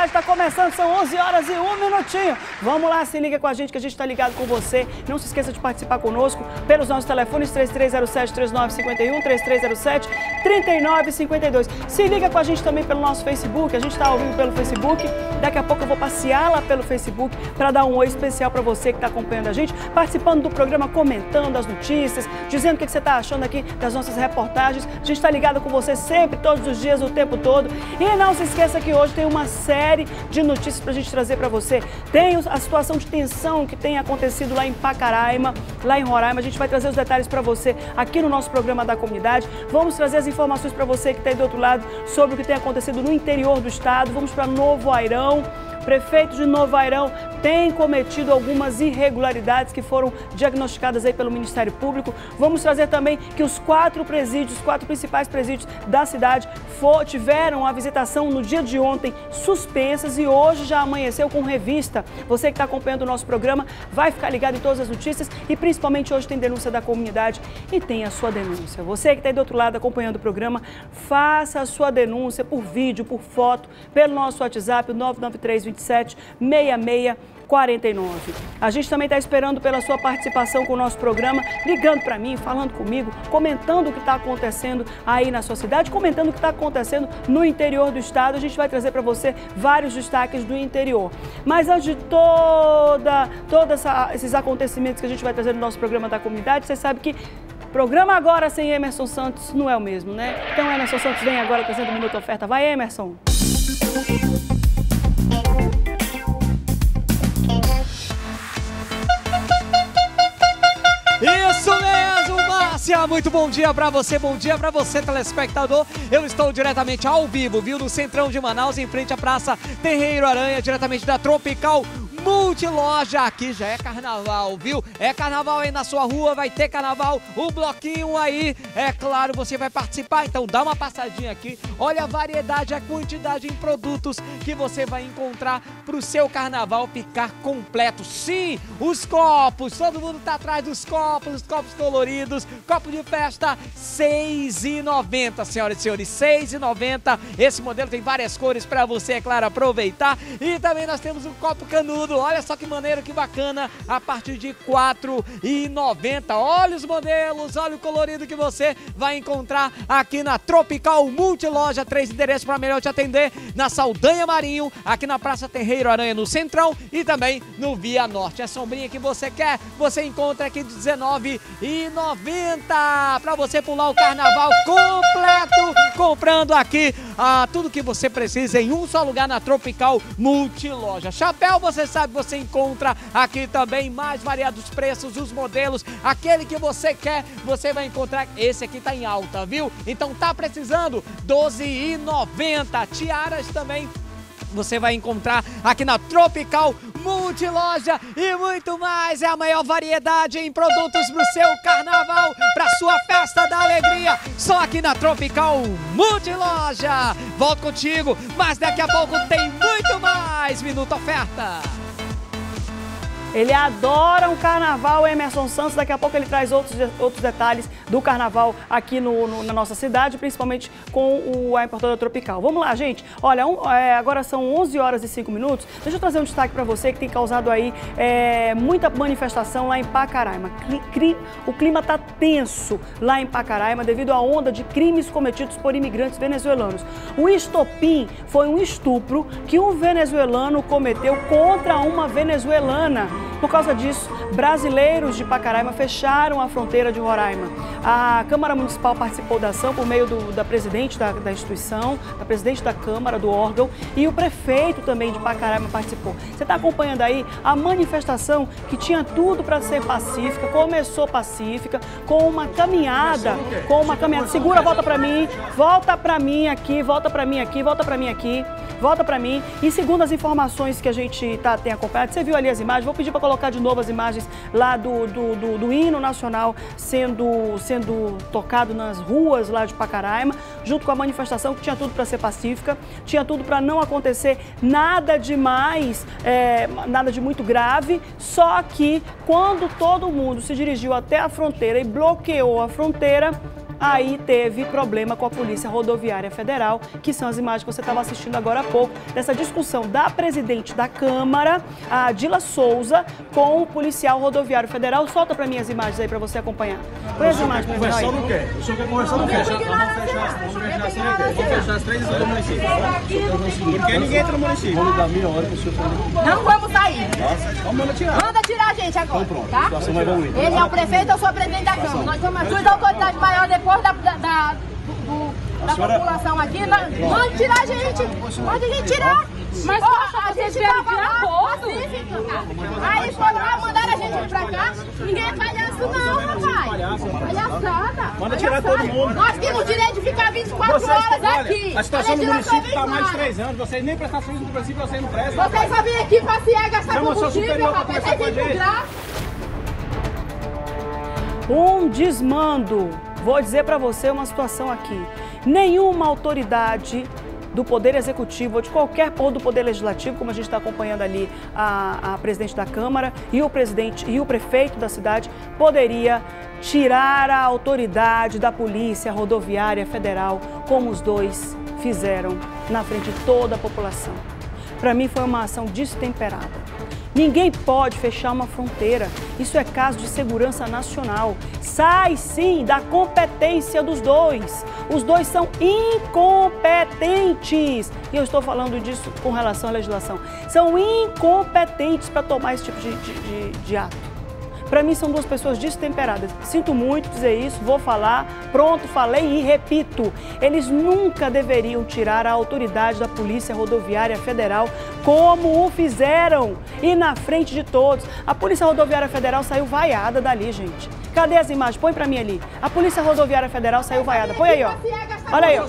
Comunidade está começando, são 11 horas e 1 minutinho. Vamos lá, se liga com a gente que a gente está ligado com você. Não se esqueça de participar conosco pelos nossos telefones 3307-3951, 3307-3952. Se liga com a gente também pelo nosso Facebook, a gente está ao vivo pelo Facebook. Daqui a pouco eu vou passear lá pelo Facebook para dar um oi especial para você que está acompanhando a gente, participando do programa, comentando as notícias, dizendo o que você está achando aqui das nossas reportagens. A gente está ligado com você sempre, todos os dias, o tempo todo. E não se esqueça que hoje tem uma série de notícias para a gente trazer para você. Tem a situação de tensão que tem acontecido lá em Pacaraima, lá em Roraima. A gente vai trazer os detalhes para você aqui no nosso programa da comunidade. Vamos trazer as informações para você que está aí do outro lado sobre o que tem acontecido no interior do estado. Vamos para Novo Airão. Prefeito de Novo Airão tem cometido algumas irregularidades que foram diagnosticadas aí pelo Ministério Público. Vamos trazer também que os quatro principais presídios da cidade tiveram a visitação no dia de ontem suspensas e hoje já amanheceu com revista. Você que está acompanhando o nosso programa vai ficar ligado em todas as notícias e principalmente hoje tem denúncia da comunidade e tem a sua denúncia. Você que está aí do outro lado acompanhando o programa, faça a sua denúncia por vídeo, por foto, pelo nosso WhatsApp, o 99327-6649. A gente também está esperando pela sua participação com o nosso programa, ligando para mim, falando comigo, comentando o que está acontecendo aí na sua cidade, comentando o que está acontecendo no interior do estado. A gente vai trazer para você vários destaques do interior. Mas antes de todos esses acontecimentos que a gente vai trazer no nosso programa da comunidade, você sabe que programa agora sem Emerson Santos não é o mesmo, né? Então Emerson Santos vem agora trazendo o Minuto Oferta. Vai, Emerson! Isso mesmo, Márcia! Muito bom dia pra você, telespectador. Eu estou diretamente ao vivo, viu, no Centrão de Manaus, em frente à Praça Terreiro Aranha, diretamente da Tropical Multiloja. Aqui já é carnaval, viu? É carnaval aí na sua rua, vai ter carnaval, o bloquinho aí, é claro, você vai participar, então dá uma passadinha aqui, olha a variedade, a quantidade em produtos que você vai encontrar pro seu carnaval ficar completo. Sim, os copos, todo mundo tá atrás dos copos, os copos coloridos, copo de festa, R$ 6,90, senhoras e senhores, R$ 6,90. Esse modelo tem várias cores para você, é claro, aproveitar. E também nós temos um copo canudo. Olha só que maneiro, que bacana, a partir de R$ 4,90. Olha os modelos, olha o colorido que você vai encontrar aqui na Tropical Multiloja. 3 endereços para melhor te atender: na Saldanha Marinho, aqui na Praça Terreiro Aranha, no Centrão, e também no Via Norte. A sombrinha que você quer, você encontra aqui de R$ 19,90 para você pular o carnaval completo, comprando aqui tudo que você precisa em um só lugar na Tropical Multiloja. Chapéu, você sabe, você encontra aqui também mais variados preços, os modelos, aquele que você quer, você vai encontrar. Esse aqui tá em alta, viu? Então tá precisando, R$ 12,90. Tiaras também você vai encontrar aqui na Tropical Multiloja e muito mais. É a maior variedade em produtos para o seu carnaval, para sua festa da alegria, só aqui na Tropical Multiloja. Volto contigo, mas daqui a pouco tem muito mais Minuto Oferta. Ele adora um carnaval, Emerson Santos. Daqui a pouco ele traz outros detalhes do carnaval aqui na nossa cidade, principalmente com a importadora Tropical. Vamos lá, gente. Olha, agora são 11 horas e 5 minutos. Deixa eu trazer um destaque para você que tem causado aí muita manifestação lá em Pacaraima. O clima está tenso lá em Pacaraima devido à onda de crimes cometidos por imigrantes venezuelanos. O estopim foi um estupro que um venezuelano cometeu contra uma venezuelana. Por causa disso, brasileiros de Pacaraima fecharam a fronteira de Roraima. A Câmara Municipal participou da ação por meio da presidente da instituição, da presidente da Câmara, do órgão, e o prefeito também de Pacaraima participou. Você está acompanhando aí a manifestação que tinha tudo para ser pacífica, começou pacífica, com uma caminhada, segura, volta para mim aqui, volta para mim aqui, volta para mim aqui. Volta para mim. E segundo as informações que a gente tem acompanhado, você viu ali as imagens, vou pedir para colocar de novo as imagens lá do hino nacional sendo tocado nas ruas lá de Pacaraima, junto com a manifestação que tinha tudo para ser pacífica, tinha tudo para não acontecer nada demais, nada de muito grave, só que quando todo mundo se dirigiu até a fronteira e bloqueou a fronteira, aí teve problema com a Polícia Rodoviária Federal, que são as imagens que você estava assistindo agora há pouco, dessa discussão da presidente da Câmara, a Dila Souza, com o policial rodoviário federal. Solta para mim as imagens aí para você acompanhar. Põe as imagens para conversar no quê? O senhor quer conversar no quê? Vamos fechar as 3 horas do município. Porque ninguém entra no município. Vamos dar meia hora para o senhor fazer. Não vamos sair. Vamos tirar. Manda tirar a gente agora, Então pronto, tá? a situação vai evoluir. Ele é o prefeito, eu sou a presidente da Câmara. Nós somos as duas autoridades maiores depois da população aqui. Manda tirar a gente. Manda a gente tirar. Mas a gente tava lá, pacífica. Aí foram lá, mandaram a gente vir pra cá. Ninguém é palhaço não, rapaz. Palhaçada. Manda tirar todo mundo. Nós temos o direito de ficar 24 horas aqui. A situação do município está há mais de 3 anos. Vocês nem prestam serviço do município, vocês não prestam. Vocês só vêm aqui passear, gastar Chama o seu combustível, superior pra rapaz. conversar com a gente. Um desmando. Vou dizer para você uma situação aqui. Nenhuma autoridade do Poder Executivo ou de qualquer ou do Poder Legislativo, como a gente está acompanhando ali a presidente da Câmara e o presidente e o prefeito da cidade, poderia tirar a autoridade da Polícia Rodoviária Federal, como os dois fizeram na frente de toda a população. Para mim foi uma ação destemperada. Ninguém pode fechar uma fronteira. Isso é caso de segurança nacional. Sai, sim, da competência dos dois. Os dois são incompetentes. E eu estou falando disso com relação à legislação. São incompetentes para tomar esse tipo de ato. Para mim, são duas pessoas destemperadas. Sinto muito dizer isso, vou falar, pronto, falei e repito. Eles nunca deveriam tirar a autoridade da Polícia Rodoviária Federal como o fizeram e na frente de todos. A Polícia Rodoviária Federal saiu vaiada dali, gente. Cadê as imagens? Põe para mim ali. A Polícia Rodoviária Federal saiu vaiada. Põe aí, ó. Olha aí, ó. É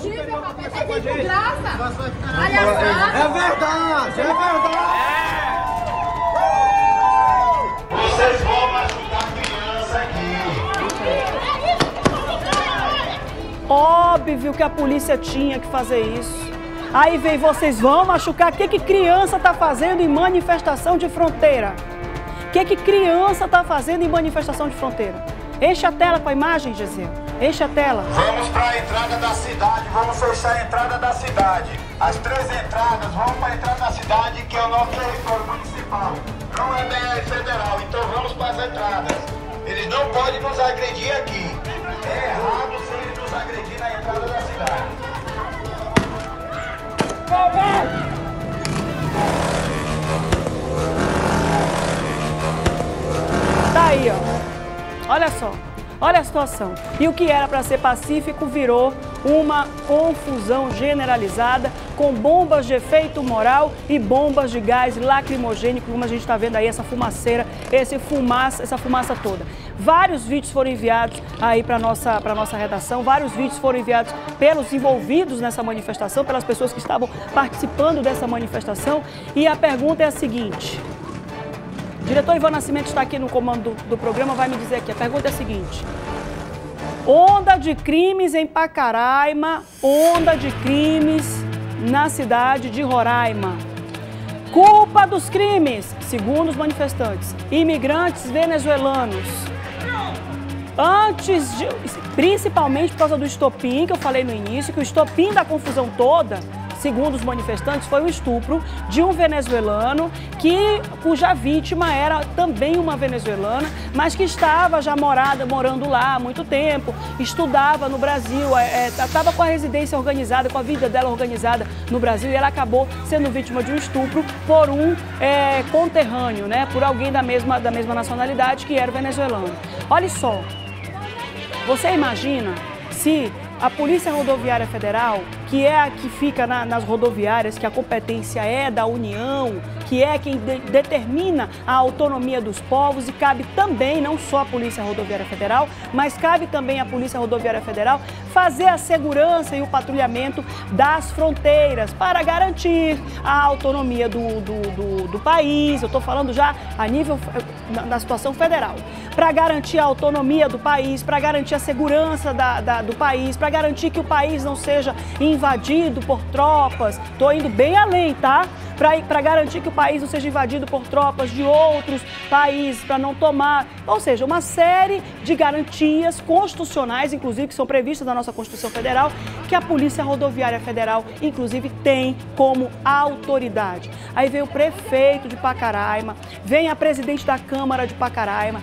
verdade, é verdade. Vocês vão machucar criança aqui. Óbvio que a polícia tinha que fazer isso. Aí vem, vocês vão machucar. O que criança está fazendo em manifestação de fronteira? O que criança está fazendo em manifestação de fronteira? Enche a tela com a imagem, Gisele. Enche a tela. Vamos para a entrada da cidade, vamos fechar a entrada da cidade. As 3 entradas vão para a entrada da cidade, que é o nosso território municipal. Não é BR federal, então vamos para as entradas. Eles não podem nos agredir aqui. É errado se eles nos agredir na entrada da cidade. Tá aí, ó. Olha só. Olha a situação. E o que era para ser pacífico virou uma confusão generalizada com bombas de efeito moral e bombas de gás lacrimogênico, como a gente está vendo aí, essa fumaceira, essa fumaça toda. Vários vídeos foram enviados aí para nossa redação, vários vídeos foram enviados pelos envolvidos nessa manifestação, pelas pessoas que estavam participando dessa manifestação. E a pergunta é a seguinte... O diretor Ivan Nascimento está aqui no comando do programa, vai me dizer aqui. A pergunta é a seguinte: onda de crimes em Pacaraima, onda de crimes na cidade de Roraima. Culpa dos crimes, segundo os manifestantes, imigrantes venezuelanos. Principalmente por causa do estopim, que eu falei no início, que o estopim da confusão toda, segundo os manifestantes, foi o estupro de um venezuelano cuja vítima era também uma venezuelana, mas que estava já morando lá há muito tempo, estudava no Brasil, estava com a residência organizada, com a vida dela organizada no Brasil, e ela acabou sendo vítima de um estupro por um conterrâneo, né, por alguém da mesma nacionalidade, que era venezuelano. Olha só, você imagina se a Polícia Rodoviária Federal, que é a que fica nas rodoviárias, que a competência é da União, que é quem determina a autonomia dos povos, e cabe também, não só a Polícia Rodoviária Federal, mas cabe também à Polícia Rodoviária Federal fazer a segurança e o patrulhamento das fronteiras para garantir a autonomia do país. Eu estou falando já a nível da situação federal. Para garantir a autonomia do país, para garantir a segurança do país, para garantir que o país não seja invadido por tropas. Estou indo bem além, tá? para garantir que o país não seja invadido por tropas de outros países, para não tomar, ou seja, uma série de garantias constitucionais, inclusive, que são previstas na nossa Constituição Federal, que a Polícia Rodoviária Federal, inclusive, tem como autoridade. Aí vem o prefeito de Pacaraima, vem a presidente da Câmara de Pacaraima,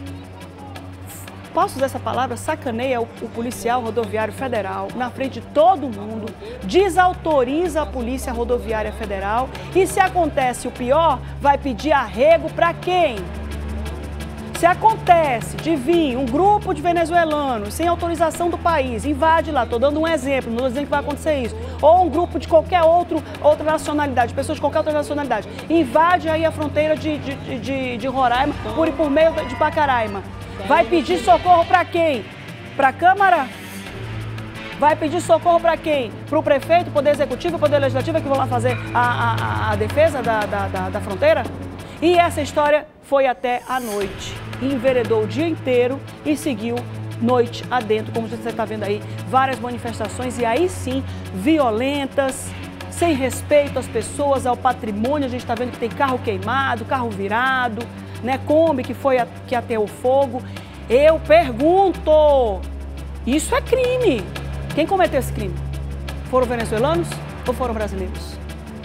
posso usar essa palavra, sacaneia o policial rodoviário federal na frente de todo mundo, desautoriza a Polícia Rodoviária Federal e, se acontece o pior, vai pedir arrego para quem? Se acontece de vir um grupo de venezuelanos sem autorização do país, invade lá, estou dando um exemplo, não estou dizendo que vai acontecer isso, ou um grupo de qualquer outra nacionalidade, pessoas de qualquer outra nacionalidade, invade aí a fronteira de Roraima por meio de Pacaraima. Vai pedir socorro para quem? Para a Câmara? Vai pedir socorro para quem? Para o prefeito, Poder Executivo e Poder Legislativo que vão lá fazer a defesa da fronteira? E essa história foi até a noite. Enveredou o dia inteiro e seguiu noite adentro, como você está vendo aí, várias manifestações e aí sim, violentas, sem respeito às pessoas, ao patrimônio. A gente está vendo que tem carro queimado, carro virado, né, Kombi que ateou fogo. Eu pergunto, isso é crime? Quem cometeu esse crime? Foram venezuelanos ou foram brasileiros?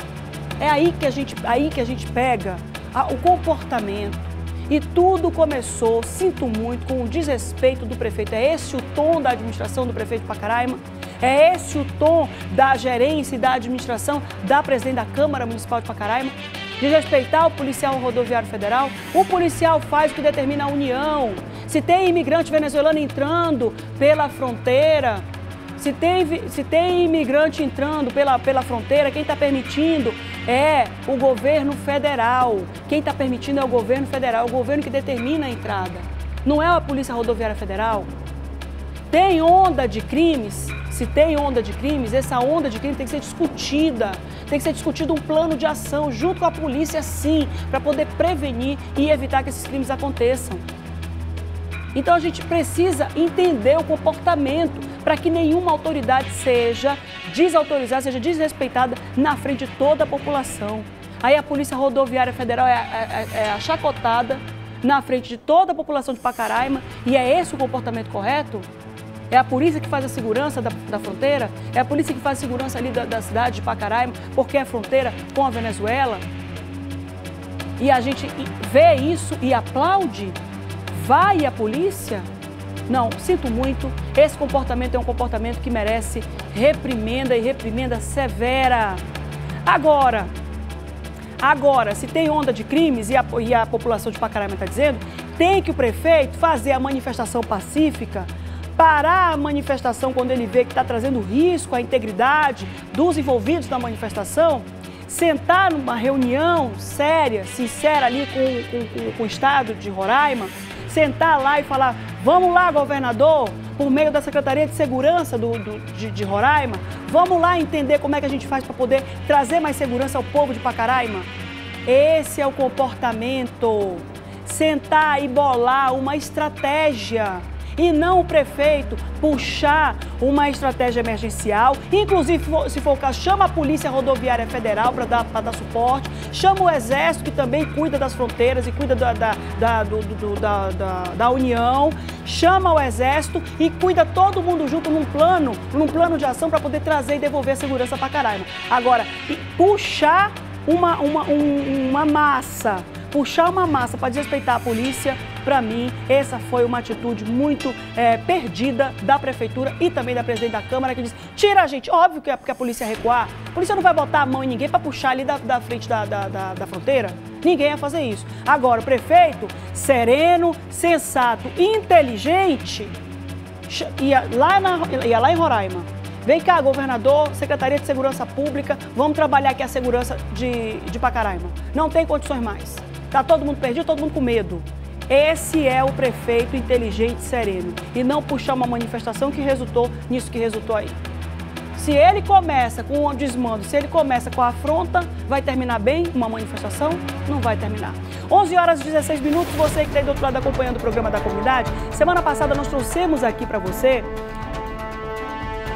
É aí que a gente pega o comportamento. E tudo começou, sinto muito, com o desrespeito do prefeito. É esse o tom da administração do prefeito de Pacaraima? É esse o tom da gerência e da administração da presidente da Câmara Municipal de Pacaraima? De respeitar o policial rodoviário federal? O policial faz o que determina a União. Se tem imigrante venezuelano entrando pela fronteira, se tem imigrante entrando pela fronteira, quem está permitindo é o governo federal. Quem está permitindo é o governo federal, o governo que determina a entrada. Não é a Polícia Rodoviária Federal. Tem onda de crimes? Se tem onda de crimes, essa onda de crime tem que ser discutida. Tem que ser discutido um plano de ação junto com a polícia, sim, para poder prevenir e evitar que esses crimes aconteçam. Então a gente precisa entender o comportamento para que nenhuma autoridade seja desautorizada, seja desrespeitada na frente de toda a população. Aí a Polícia Rodoviária Federal é achacotada na frente de toda a população de Pacaraima e é esse o comportamento correto? É a polícia que faz a segurança da fronteira? É a polícia que faz a segurança ali da cidade de Pacaraima porque é fronteira com a Venezuela? E a gente vê isso e aplaude? Vai a polícia? Não, sinto muito, esse comportamento é um comportamento que merece reprimenda e reprimenda severa. Agora, se tem onda de crimes e a população de Pacaraima está dizendo, tem que o prefeito fazer a manifestação pacífica, parar a manifestação quando ele vê que está trazendo risco à integridade dos envolvidos na manifestação, sentar numa reunião séria, sincera ali com o estado de Roraima, sentar lá e falar, vamos lá, governador, por meio da Secretaria de Segurança de Roraima, vamos lá entender como é que a gente faz para poder trazer mais segurança ao povo de Pacaraima. Esse é o comportamento. Sentar e bolar uma estratégia. E não o prefeito puxar uma estratégia emergencial, inclusive, se for o caso, chama a Polícia Rodoviária Federal para dar suporte, chama o Exército, que também cuida das fronteiras e cuida da União, chama o Exército e cuida todo mundo junto num plano de ação para poder trazer e devolver a segurança para Pacaraima. Agora, puxar uma massa para desrespeitar a polícia, para mim, essa foi uma atitude muito perdida da Prefeitura e também da Presidente da Câmara, que diz, tira a gente, óbvio que é porque a polícia recuar, a polícia não vai botar a mão em ninguém para puxar ali da frente da fronteira, ninguém ia fazer isso. Agora, o prefeito, sereno, sensato, inteligente, ia lá em Roraima. Vem cá, governador, Secretaria de Segurança Pública, vamos trabalhar aqui a segurança de Pacaraima. Não tem condições mais. Está todo mundo perdido, todo mundo com medo. Esse é o prefeito inteligente e sereno. E não puxar uma manifestação que resultou nisso que resultou aí. Se ele começa com o desmando, se ele começa com a afronta, vai terminar bem uma manifestação? Não vai terminar. 11 horas e 16 minutos, você que está aí do outro lado acompanhando o programa da comunidade. Semana passada nós trouxemos aqui para você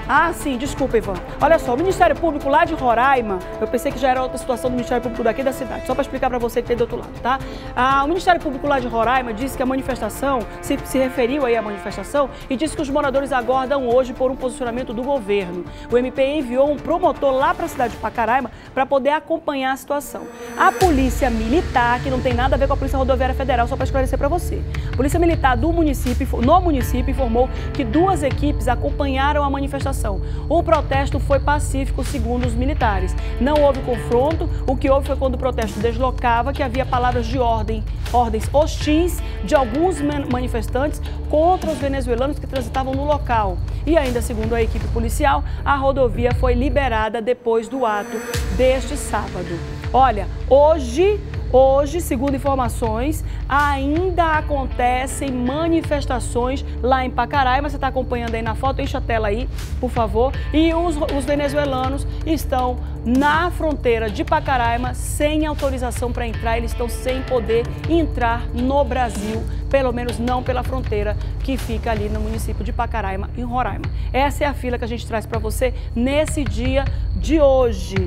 Ah, sim, desculpa, Ivan. Olha só, o Ministério Público lá de Roraima, eu pensei que já era outra situação do Ministério Público daqui da cidade, só para explicar para você que tem do outro lado, tá? O Ministério Público lá de Roraima disse que a manifestação, se referiu aí à manifestação e disse que os moradores aguardam hoje por um posicionamento do governo. O MP enviou um promotor lá para a cidade de Pacaraima para poder acompanhar a situação. A Polícia Militar, que não tem nada a ver com a Polícia Rodoviária Federal, só para esclarecer para você. A Polícia Militar no município informou que 2 equipes acompanharam a manifestação. O protesto foi pacífico, segundo os militares. Não houve confronto, o que houve foi quando o protesto deslocava, que havia palavras de ordens hostis de alguns manifestantes contra os venezuelanos que transitavam no local. E ainda, segundo a equipe policial, a rodovia foi liberada depois do ato deste sábado. Olha, hoje, segundo informações, ainda acontecem manifestações lá em Pacaraima. Você está acompanhando aí na foto, enche a tela aí, por favor. E os venezuelanos estão na fronteira de Pacaraima sem autorização para entrar. Eles estão sem poder entrar no Brasil, pelo menos não pela fronteira que fica ali no município de Pacaraima, em Roraima. Essa é a fila que a gente traz para você nesse dia de hoje.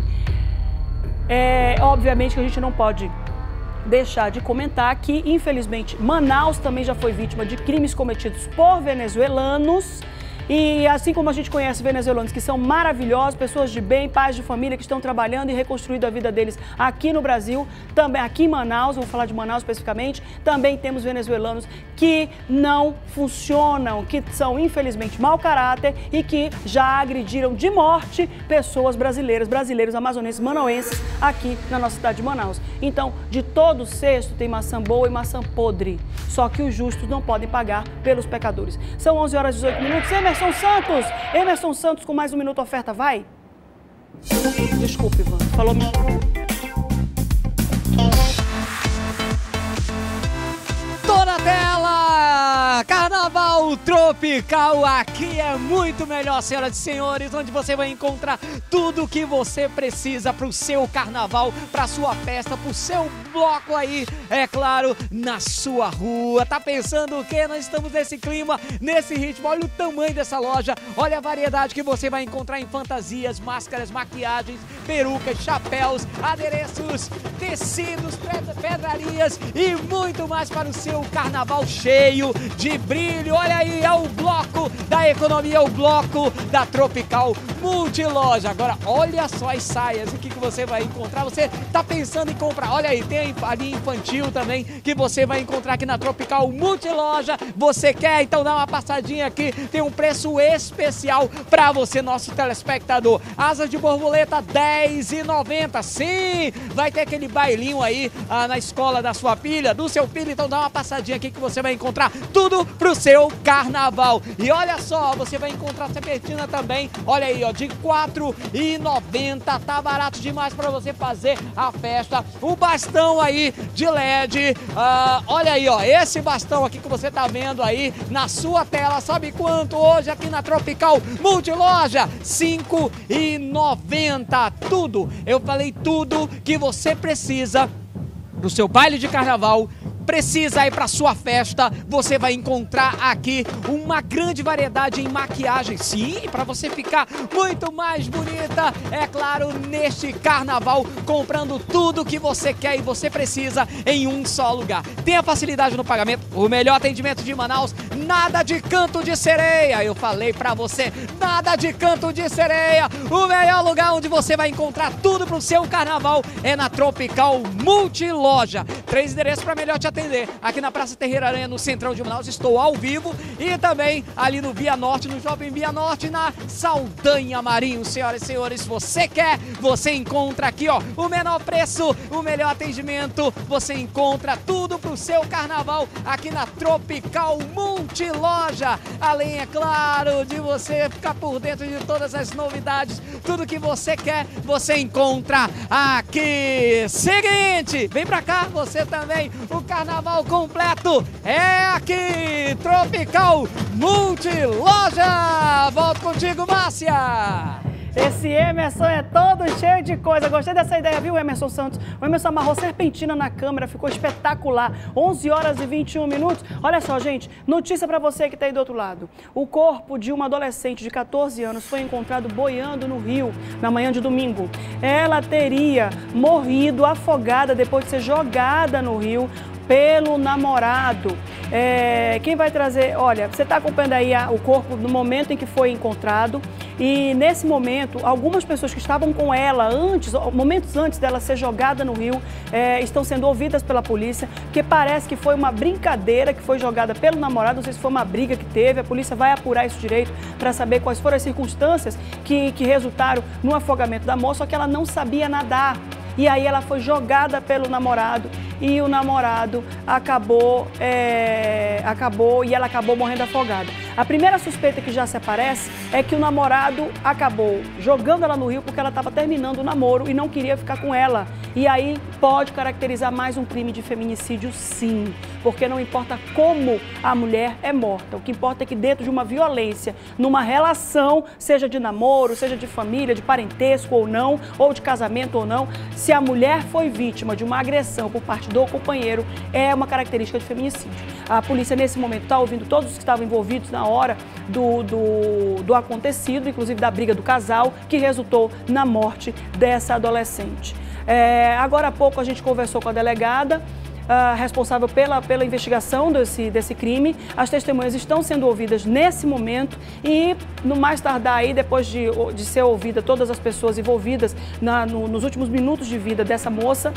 Obviamente que a gente não pode deixar de comentar que, infelizmente, Manaus também já foi vítima de crimes cometidos por venezuelanos. E assim como a gente conhece venezuelanos que são maravilhosos, pessoas de bem, pais de família que estão trabalhando e reconstruindo a vida deles aqui no Brasil, também aqui em Manaus, vou falar de Manaus especificamente, também temos venezuelanos que não funcionam, que são infelizmente mau caráter e que já agrediram de morte pessoas brasileiros amazonenses, manauenses aqui na nossa cidade de Manaus. Então, de todo cesto tem maçã boa e maçã podre, só que os justos não podem pagar pelos pecadores. São 11 horas e 18 minutos. Emerson Santos com mais um minuto oferta, vai? Desculpe, Ivan, falou mesmo. Tô na tela! Carnaval Tropical, aqui é muito melhor, senhoras e senhores, onde você vai encontrar tudo o que você precisa para o seu carnaval, para a sua festa, para o seu bloco aí, é claro, na sua rua. Tá pensando o quê? Nós estamos nesse clima, nesse ritmo. Olha o tamanho dessa loja, olha a variedade que você vai encontrar em fantasias, máscaras, maquiagens, perucas, chapéus, adereços, tecidos, pedrarias e muito mais para o seu carnaval cheio de brilho. Olha aí, é o bloco da economia, o bloco da Tropical Multiloja. Agora, olha só as saias, o que você vai encontrar. Você tá pensando em comprar, olha aí, tem a linha infantil também, que você vai encontrar aqui na Tropical Multiloja. Você quer? Então dá uma passadinha aqui, tem um preço especial para você, nosso telespectador. Asas de borboleta, R$10,90. Sim, vai ter aquele bailinho aí na escola da sua filha, do seu filho, então dá uma passadinha aqui que você vai encontrar tudo pro seu carnaval. E olha só, você vai encontrar serpentina também, olha aí, ó, de R$4,90, tá barato demais para você fazer a festa. O bastão aí de LED, olha aí, ó, esse bastão aqui que você tá vendo aí na sua tela, sabe quanto hoje aqui na Tropical Multiloja? R$5,90. Tudo, eu falei tudo que você precisa pro seu baile de carnaval, precisa ir para sua festa, você vai encontrar aqui uma grande variedade em maquiagem, sim, para você ficar muito mais bonita, é claro, neste carnaval, comprando tudo que você quer e você precisa em um só lugar. Tem a facilidade no pagamento, o melhor atendimento de Manaus, nada de canto de sereia, eu falei para você, nada de canto de sereia, o melhor lugar onde você vai encontrar tudo pro seu carnaval é na Tropical Multiloja. 3 endereços para melhor te atender. Aqui na Praça Terreira Aranha, no centrão de Manaus, estou ao vivo e também ali no Via Norte, no Shopping Via Norte, na Saldanha Marinho. Senhoras e senhores, você quer, você encontra aqui, ó, o menor preço, o melhor atendimento, você encontra tudo pro seu carnaval aqui na Tropical Multiloja. Além, é claro, de você ficar por dentro de todas as novidades, tudo que você quer, você encontra aqui. Seguinte, vem pra cá, você também, o carnaval completo é aqui, Tropical Multiloja. Volto contigo, Márcia. Esse Emerson é todo cheio de coisa. Gostei dessa ideia, viu, Emerson Santos? O Emerson amarrou serpentina na câmera, ficou espetacular. 11 horas e 21 minutos. Olha só, gente, notícia pra você que tá aí do outro lado. O corpo de uma adolescente de 14 anos foi encontrado boiando no rio na manhã de domingo. Ela teria morrido afogada depois de ser jogada no rio pelo namorado. Quem vai trazer? Olha, você está acompanhando aí o corpo no momento em que foi encontrado e nesse momento algumas pessoas que estavam com ela momentos antes dela ser jogada no rio, estão sendo ouvidas pela polícia, porque parece que foi uma brincadeira que foi jogada pelo namorado, não sei se foi uma briga que teve, a polícia vai apurar isso direito para saber quais foram as circunstâncias que resultaram no afogamento da moça, só que ela não sabia nadar. E aí ela foi jogada pelo namorado e o namorado acabou e ela acabou morrendo afogada. A primeira suspeita que já se aparece é que o namorado acabou jogando ela no rio porque ela estava terminando o namoro e não queria ficar com ela. E aí pode caracterizar mais um crime de feminicídio, sim, porque não importa como a mulher é morta. O que importa é que dentro de uma violência, numa relação, seja de namoro, seja de família, de parentesco ou não, ou de casamento ou não, se a mulher foi vítima de uma agressão por parte do companheiro, é uma característica de feminicídio. A polícia, nesse momento, está ouvindo todos os que estavam envolvidos na hora do acontecido, inclusive da briga do casal, que resultou na morte dessa adolescente. Agora há pouco a gente conversou com a delegada responsável pela investigação desse crime. As testemunhas estão sendo ouvidas nesse momento e, no mais tardar aí, depois de ser ouvida todas as pessoas envolvidas nos últimos minutos de vida dessa moça,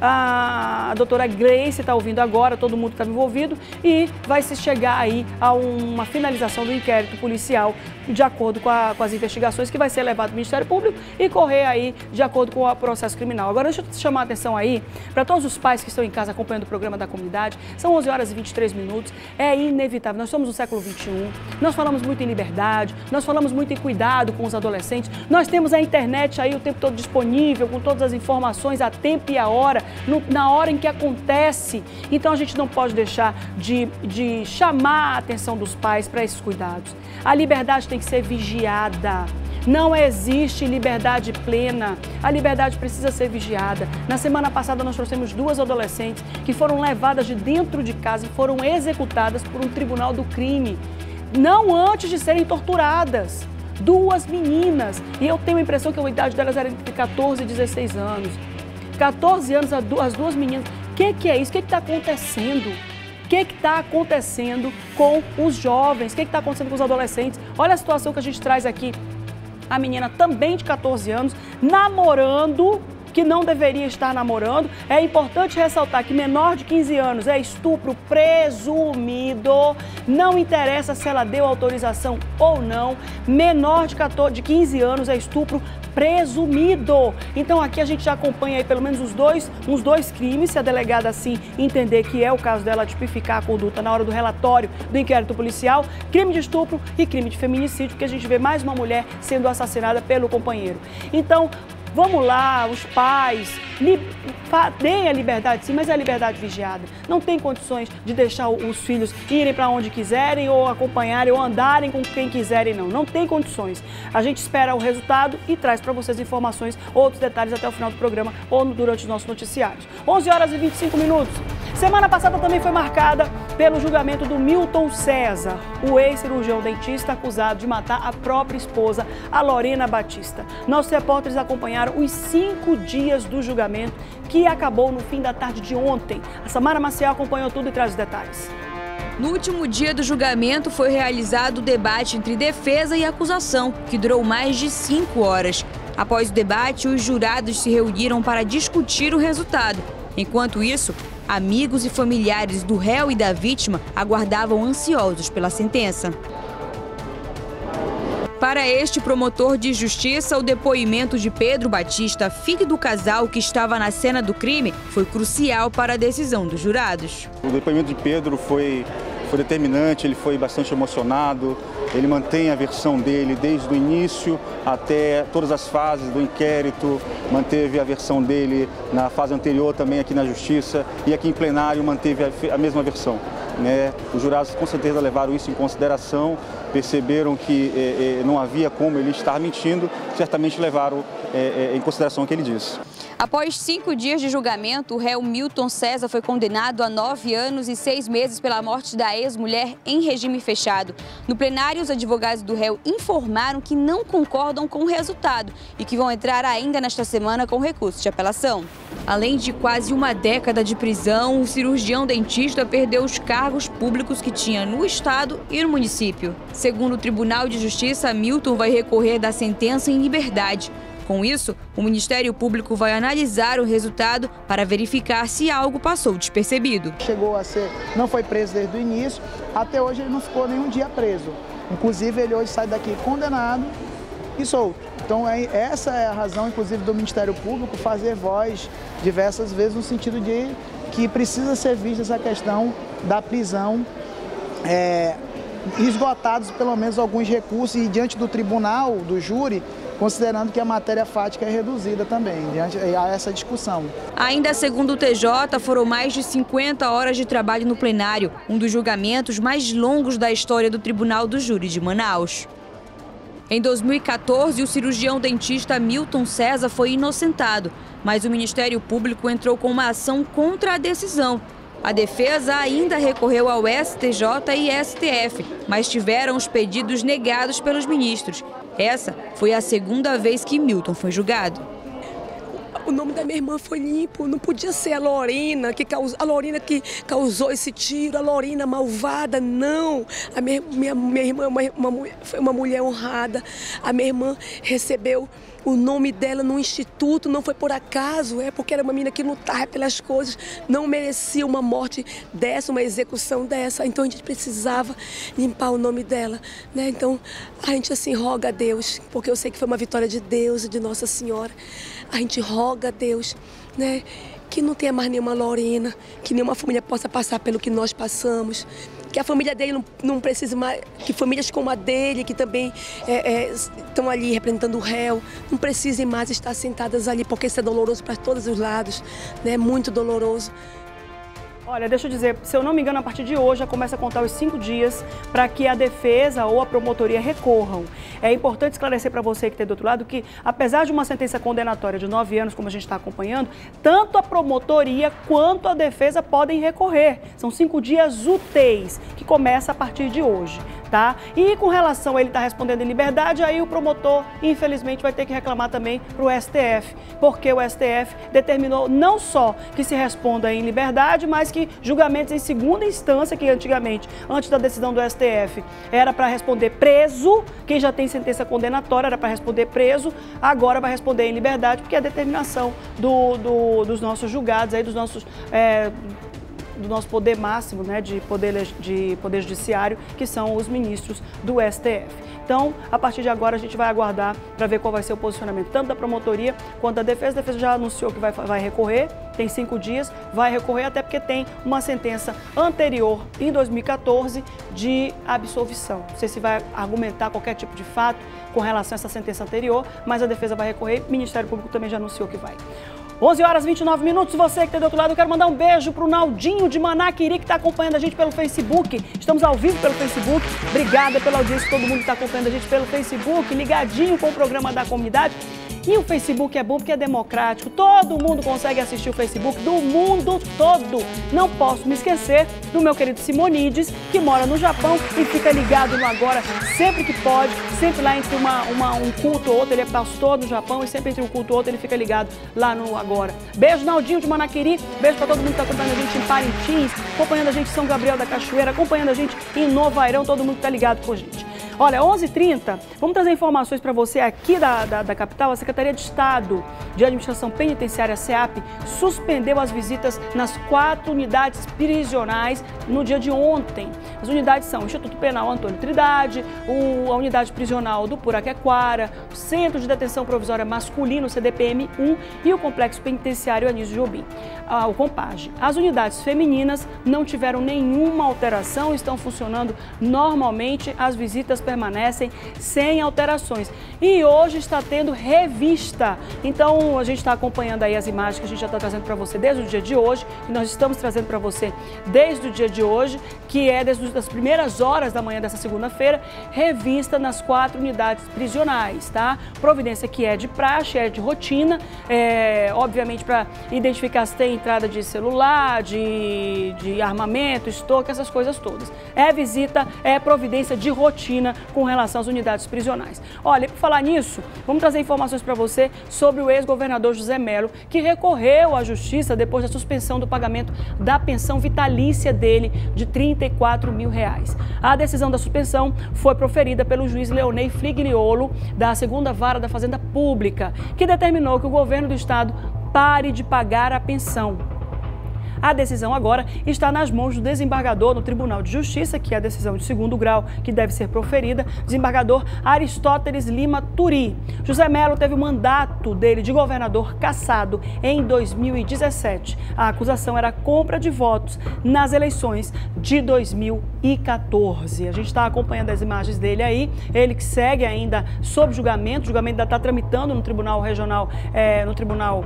a doutora Grace está ouvindo agora, todo mundo que estava envolvido, e vai se chegar aí a uma finalização do inquérito policial de acordo com as investigações, que vai ser levado ao Ministério Público e correr aí de acordo com o processo criminal. Agora, deixa eu chamar a atenção aí para todos os pais que estão em casa acompanhando o programa da comunidade. São 11 horas e 23 minutos, é inevitável. Nós somos no século XXI, nós falamos muito em liberdade, nós falamos muito em cuidado com os adolescentes, nós temos a internet aí o tempo todo disponível, com todas as informações a tempo e a hora, na hora em que acontece. Então a gente não pode deixar de chamar a atenção dos pais para esses cuidados. A liberdade tem que ser vigiada. Não existe liberdade plena. A liberdade precisa ser vigiada. Na semana passada nós trouxemos 2 adolescentes que foram levadas de dentro de casa e foram executadas por um tribunal do crime, não antes de serem torturadas. 2 meninas. E eu tenho a impressão que a idade delas era entre 14 e 16 anos. 14 anos, as 2 meninas. O que é isso? O que está acontecendo? O que está acontecendo com os jovens? O que está acontecendo com os adolescentes? Olha a situação que a gente traz aqui. A menina também de 14 anos, namorando, que não deveria estar namorando. É importante ressaltar que menor de 15 anos é estupro presumido. Não interessa se ela deu autorização ou não. Menor de 15 anos é estupro presumido. Então aqui a gente já acompanha aí pelo menos uns dois crimes, se a delegada assim entender que é o caso dela tipificar a conduta na hora do relatório do inquérito policial, crime de estupro e crime de feminicídio, porque a gente vê mais uma mulher sendo assassinada pelo companheiro. Então, vamos lá, os pais, deem a liberdade sim, mas é a liberdade vigiada. Não tem condições de deixar os filhos irem para onde quiserem ou acompanharem ou andarem com quem quiserem, não. Não tem condições. A gente espera o resultado e traz para vocês informações, outros detalhes até o final do programa ou durante os nossos noticiários. 11 horas e 25 minutos. Semana passada também foi marcada pelo julgamento do Milton César, o ex-cirurgião dentista acusado de matar a própria esposa, a Lorena Batista. Nossos repórteres acompanharam os 5 dias do julgamento, que acabou no fim da tarde de ontem. A Samara Maciel acompanhou tudo e traz os detalhes. No último dia do julgamento foi realizado o debate entre defesa e acusação, que durou mais de 5 horas. Após o debate, os jurados se reuniram para discutir o resultado. Enquanto isso, amigos e familiares do réu e da vítima aguardavam ansiosos pela sentença. Para este promotor de justiça, o depoimento de Pedro Batista, filho do casal que estava na cena do crime, foi crucial para a decisão dos jurados. O depoimento de Pedro foi determinante, ele foi bastante emocionado, ele mantém a versão dele desde o início até todas as fases do inquérito, manteve a versão dele na fase anterior também aqui na Justiça e aqui em plenário manteve a mesma versão. né? Os jurados com certeza levaram isso em consideração, perceberam que não havia como ele estar mentindo, certamente levaram em consideração o que ele disse. Após 5 dias de julgamento, o réu Milton César foi condenado a 9 anos e 6 meses pela morte da ex-mulher em regime fechado. No plenário, os advogados do réu informaram que não concordam com o resultado e que vão entrar ainda nesta semana com recurso de apelação. Além de quase uma década de prisão, o cirurgião dentista perdeu os cargos públicos que tinha no estado e no município. Segundo o Tribunal de Justiça, Milton vai recorrer da sentença em liberdade. Com isso, o Ministério Público vai analisar o resultado para verificar se algo passou despercebido. Chegou a ser, não foi preso desde o início, até hoje ele não ficou nenhum dia preso. Inclusive, ele hoje sai daqui condenado e solto. Então, essa é a razão, inclusive, do Ministério Público fazer voz diversas vezes no sentido de que precisa ser vista essa questão da prisão, esgotados pelo menos alguns recursos e diante do tribunal, do júri, considerando que a matéria fática é reduzida também, diante a essa discussão. Ainda segundo o TJ, foram mais de 50 horas de trabalho no plenário, um dos julgamentos mais longos da história do Tribunal do Júri de Manaus. Em 2014, o cirurgião dentista Milton César foi inocentado, mas o Ministério Público entrou com uma ação contra a decisão. A defesa ainda recorreu ao STJ e STF, mas tiveram os pedidos negados pelos ministros. Essa foi a segunda vez que Milton foi julgado. O nome da minha irmã foi limpo, não podia ser a Lorena que causou esse tiro, a Lorena malvada, não. A minha irmã foi uma mulher honrada, a minha irmã recebeu o nome dela no instituto, não foi por acaso, porque era uma menina que lutava pelas coisas, não merecia uma morte dessa, uma execução dessa, então a gente precisava limpar o nome dela, né? Então a gente assim roga a Deus, porque eu sei que foi uma vitória de Deus e de Nossa Senhora, a gente roga a Deus, né? Que não tenha mais nenhuma Lorena, que nenhuma família possa passar pelo que nós passamos, que a família dele não precise mais, que famílias como a dele, que também estão ali representando o réu, não precisem mais estar sentadas ali, porque isso é doloroso para todos os lados, né? Muito doloroso. Olha, deixa eu dizer, se eu não me engano, a partir de hoje já começa a contar os 5 dias para que a defesa ou a promotoria recorram. É importante esclarecer para você que está do outro lado que, apesar de uma sentença condenatória de 9 anos, como a gente está acompanhando, tanto a promotoria quanto a defesa podem recorrer. São 5 dias úteis, que começa a partir de hoje, tá? E com relação a ele estar respondendo em liberdade, aí o promotor, infelizmente, vai ter que reclamar também para o STF, porque o STF determinou não só que se responda em liberdade, mas que julgamentos em segunda instância, que antigamente, antes da decisão do STF, era para responder preso, quem já tem sentença condenatória era para responder preso, agora vai responder em liberdade, porque é a determinação dos nossos julgados, aí, do nosso poder máximo, né, de poder judiciário, que são os ministros do STF. Então, a partir de agora, a gente vai aguardar para ver qual vai ser o posicionamento tanto da promotoria quanto da defesa. A defesa já anunciou que vai recorrer, tem 5 dias, vai recorrer até porque tem uma sentença anterior, em 2014, de absolvição. Não sei se vai argumentar qualquer tipo de fato com relação a essa sentença anterior, mas a defesa vai recorrer, o Ministério Público também já anunciou que vai. 11 horas e 29 minutos, você que está do outro lado, eu quero mandar um beijo para o Naldinho de Manaquiri, que está acompanhando a gente pelo Facebook. Estamos ao vivo pelo Facebook. Obrigada pela audiência, todo mundo que está acompanhando a gente pelo Facebook, ligadinho com o programa da comunidade. E o Facebook é bom porque é democrático, todo mundo consegue assistir o Facebook do mundo todo. Não posso me esquecer do meu querido Simonides, que mora no Japão e fica ligado no Agora sempre que pode, sempre lá entre um culto ou outro, ele é pastor no Japão e sempre entre um culto ou outro ele fica ligado lá no Agora. Beijo, Naldinho de Manaquiri, beijo para todo mundo que está acompanhando a gente em Parintins, acompanhando a gente em São Gabriel da Cachoeira, acompanhando a gente em Novairão, todo mundo que está ligado com a gente. Olha, 11h30, vamos trazer informações para você aqui da capital. A Secretaria de Estado de Administração Penitenciária, SEAP, suspendeu as visitas nas 4 unidades prisionais no dia de ontem. As unidades são o Instituto Penal Antônio Trindade, a Unidade Prisional do Puraquequara, o Centro de Detenção Provisória Masculino, CDPM-1 e o Complexo Penitenciário Anísio Jobim, o COMPAGE. As unidades femininas não tiveram nenhuma alteração, estão funcionando normalmente. As visitas permanecem sem alterações. E hoje está tendo revista. Então, a gente está acompanhando aí as imagens que a gente já está trazendo para você desde o dia de hoje, e nós estamos trazendo para você desde o dia de hoje, que é desde as primeiras horas da manhã dessa segunda-feira, revista nas 4 unidades prisionais, tá? Providência que é de praxe, é de rotina, obviamente para identificar se tem entrada de celular, de armamento, estoque, essas coisas todas. É visita, é providência de rotina com relação às unidades prisionais. Olha, por falar nisso, vamos trazer informações para você sobre o ex-governador José Melo, que recorreu à justiça depois da suspensão do pagamento da pensão vitalícia dele de R$34 mil. A decisão da suspensão foi proferida pelo juiz Leonei Fligliolo, da 2ª Vara da Fazenda Pública, que determinou que o governo do estado pare de pagar a pensão. A decisão agora está nas mãos do desembargador no Tribunal de Justiça, que é a decisão de 2º grau que deve ser proferida, desembargador Aristóteles Lima Turi. José Melo teve o mandato dele de governador cassado em 2017. A acusação era a compra de votos nas eleições de 2014. A gente está acompanhando as imagens dele aí, ele que segue ainda sob julgamento, o julgamento ainda está tramitando no Tribunal Regional, no Tribunal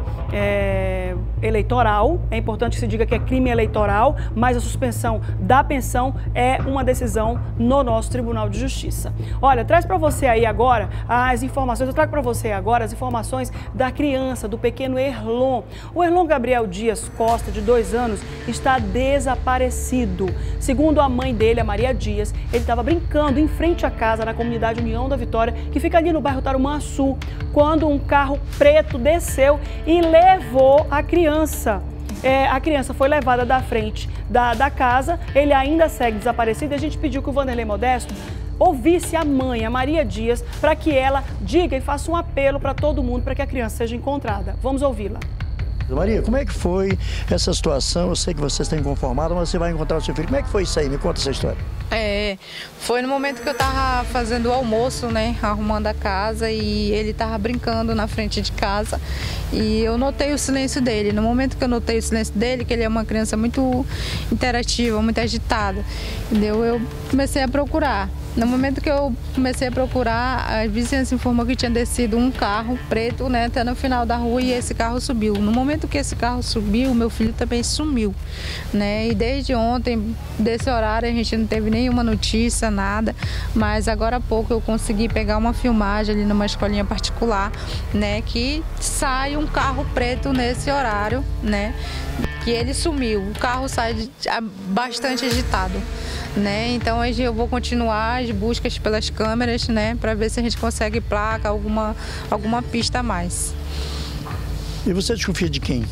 Eleitoral. É importante que se diga que é crime eleitoral, mas a suspensão da pensão é uma decisão no nosso Tribunal de Justiça. Olha, traz para você aí agora as informações, eu trago para você agora as informações da criança, do pequeno Erlon. O Erlon Gabriel Dias Costa, de 2 anos, está desaparecido. Segundo a mãe dele, a Maria Dias, ele estava brincando em frente à casa na comunidade União da Vitória, que fica ali no bairro Tarumançu, quando um carro preto desceu e levou a criança. A criança foi levada da frente da casa, ele ainda segue desaparecido, e a gente pediu que o Vanderlei Modesto ouvisse a mãe, a Maria Dias, para que ela diga e faça um apelo para todo mundo para que a criança seja encontrada. Vamos ouvi-la. Maria, como é que foi essa situação? Eu sei que vocês estão inconformados, mas você vai encontrar o seu filho. Como é que foi isso aí? Me conta essa história. Foi no momento que eu tava fazendo o almoço, né, arrumando a casa, e ele tava brincando na frente de casa, e eu notei o silêncio dele. No momento que eu notei o silêncio dele, que ele é uma criança muito interativa, muito agitada, entendeu? Eu comecei a procurar. No momento que eu comecei a procurar, a vizinhança informou que tinha descido um carro preto, né, até no final da rua, e esse carro subiu. No momento que esse carro subiu, meu filho também sumiu, né? E desde ontem, desse horário, a gente não teve nenhuma notícia, nada, mas agora há pouco eu consegui pegar uma filmagem ali numa escolinha particular, né, que sai um carro preto nesse horário, né, que ele sumiu. O carro sai bastante agitado, né? Então hoje eu vou continuar as buscas pelas câmeras, né, para ver se a gente consegue placa, alguma pista a mais. E você desconfia de quem?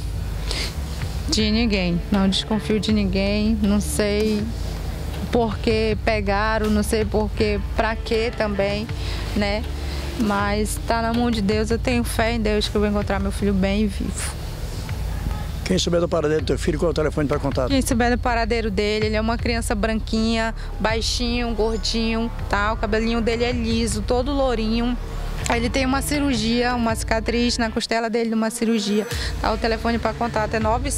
De ninguém, não desconfio de ninguém, não sei por que pegaram, não sei por que, pra quê também, né? Mas tá na mão de Deus, eu tenho fé em Deus que eu vou encontrar meu filho bem e vivo. Quem souber do paradeiro do teu filho, qual é o telefone para contato? Quem souber do paradeiro dele, ele é uma criança branquinha, baixinho, gordinho, tá? O cabelinho dele é liso, todo lourinho. Ele tem uma cirurgia, uma cicatriz na costela dele de uma cirurgia. Tá? O telefone para contato é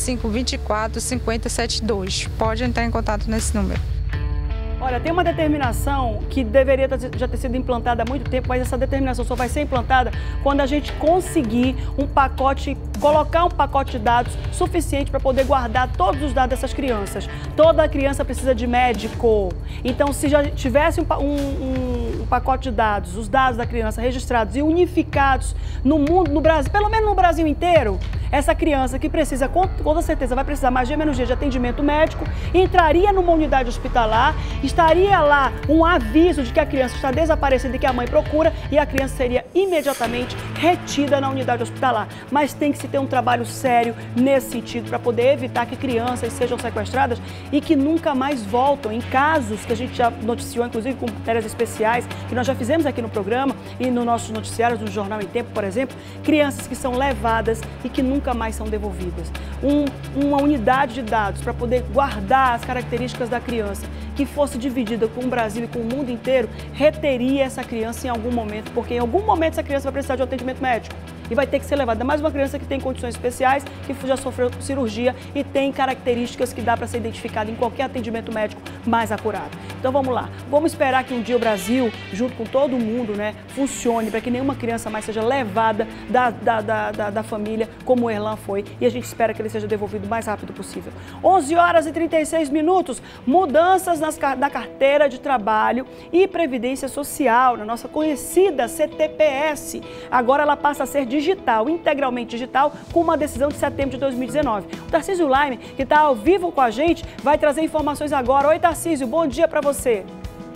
9524-5072. Pode entrar em contato nesse número. Olha, tem uma determinação que deveria já ter sido implantada há muito tempo, mas essa determinação só vai ser implantada quando a gente conseguir um pacote, colocar um pacote de dados suficiente para poder guardar todos os dados dessas crianças. Toda criança precisa de médico. Então, se já tivesse um pacote de dados, os dados da criança registrados e unificados no mundo, no Brasil, pelo menos no Brasil inteiro, essa criança que precisa, com toda certeza, vai precisar mais dia menos dia de atendimento médico, entraria numa unidade hospitalar, estaria lá um aviso de que a criança está desaparecida e que a mãe procura, e a criança seria imediatamente retida na unidade hospitalar. Mas tem que se ter um trabalho sério nesse sentido para poder evitar que crianças sejam sequestradas e que nunca mais voltam. Em casos que a gente já noticiou, inclusive com matérias especiais, que nós já fizemos aqui no programa e nos nossos noticiários, no Jornal em Tempo, por exemplo, crianças que são levadas e que nunca mais são devolvidas. Uma unidade de dados para poder guardar as características da criança que fosse dividida com o Brasil e com o mundo inteiro, reteria essa criança em algum momento, porque em algum momento essa criança vai precisar de um atendimento médico e vai ter que ser levada. Ainda mais uma criança que tem condições especiais, que já sofreu cirurgia e tem características que dá para ser identificada em qualquer atendimento médico mais acurado. Então vamos lá, vamos esperar que um dia o Brasil, junto com todo mundo, né, funcione para que nenhuma criança mais seja levada da família como o Erlan foi, e a gente espera que ele seja devolvido o mais rápido possível. 11 horas e 36 minutos, mudanças na carteira de trabalho e previdência social, na nossa conhecida CTPS. Agora ela passa a ser digital, integralmente digital, com uma decisão de setembro de 2019. O Tarcísio Laime, que está ao vivo com a gente, vai trazer informações agora. Oi, Tarcísio, bom dia para você.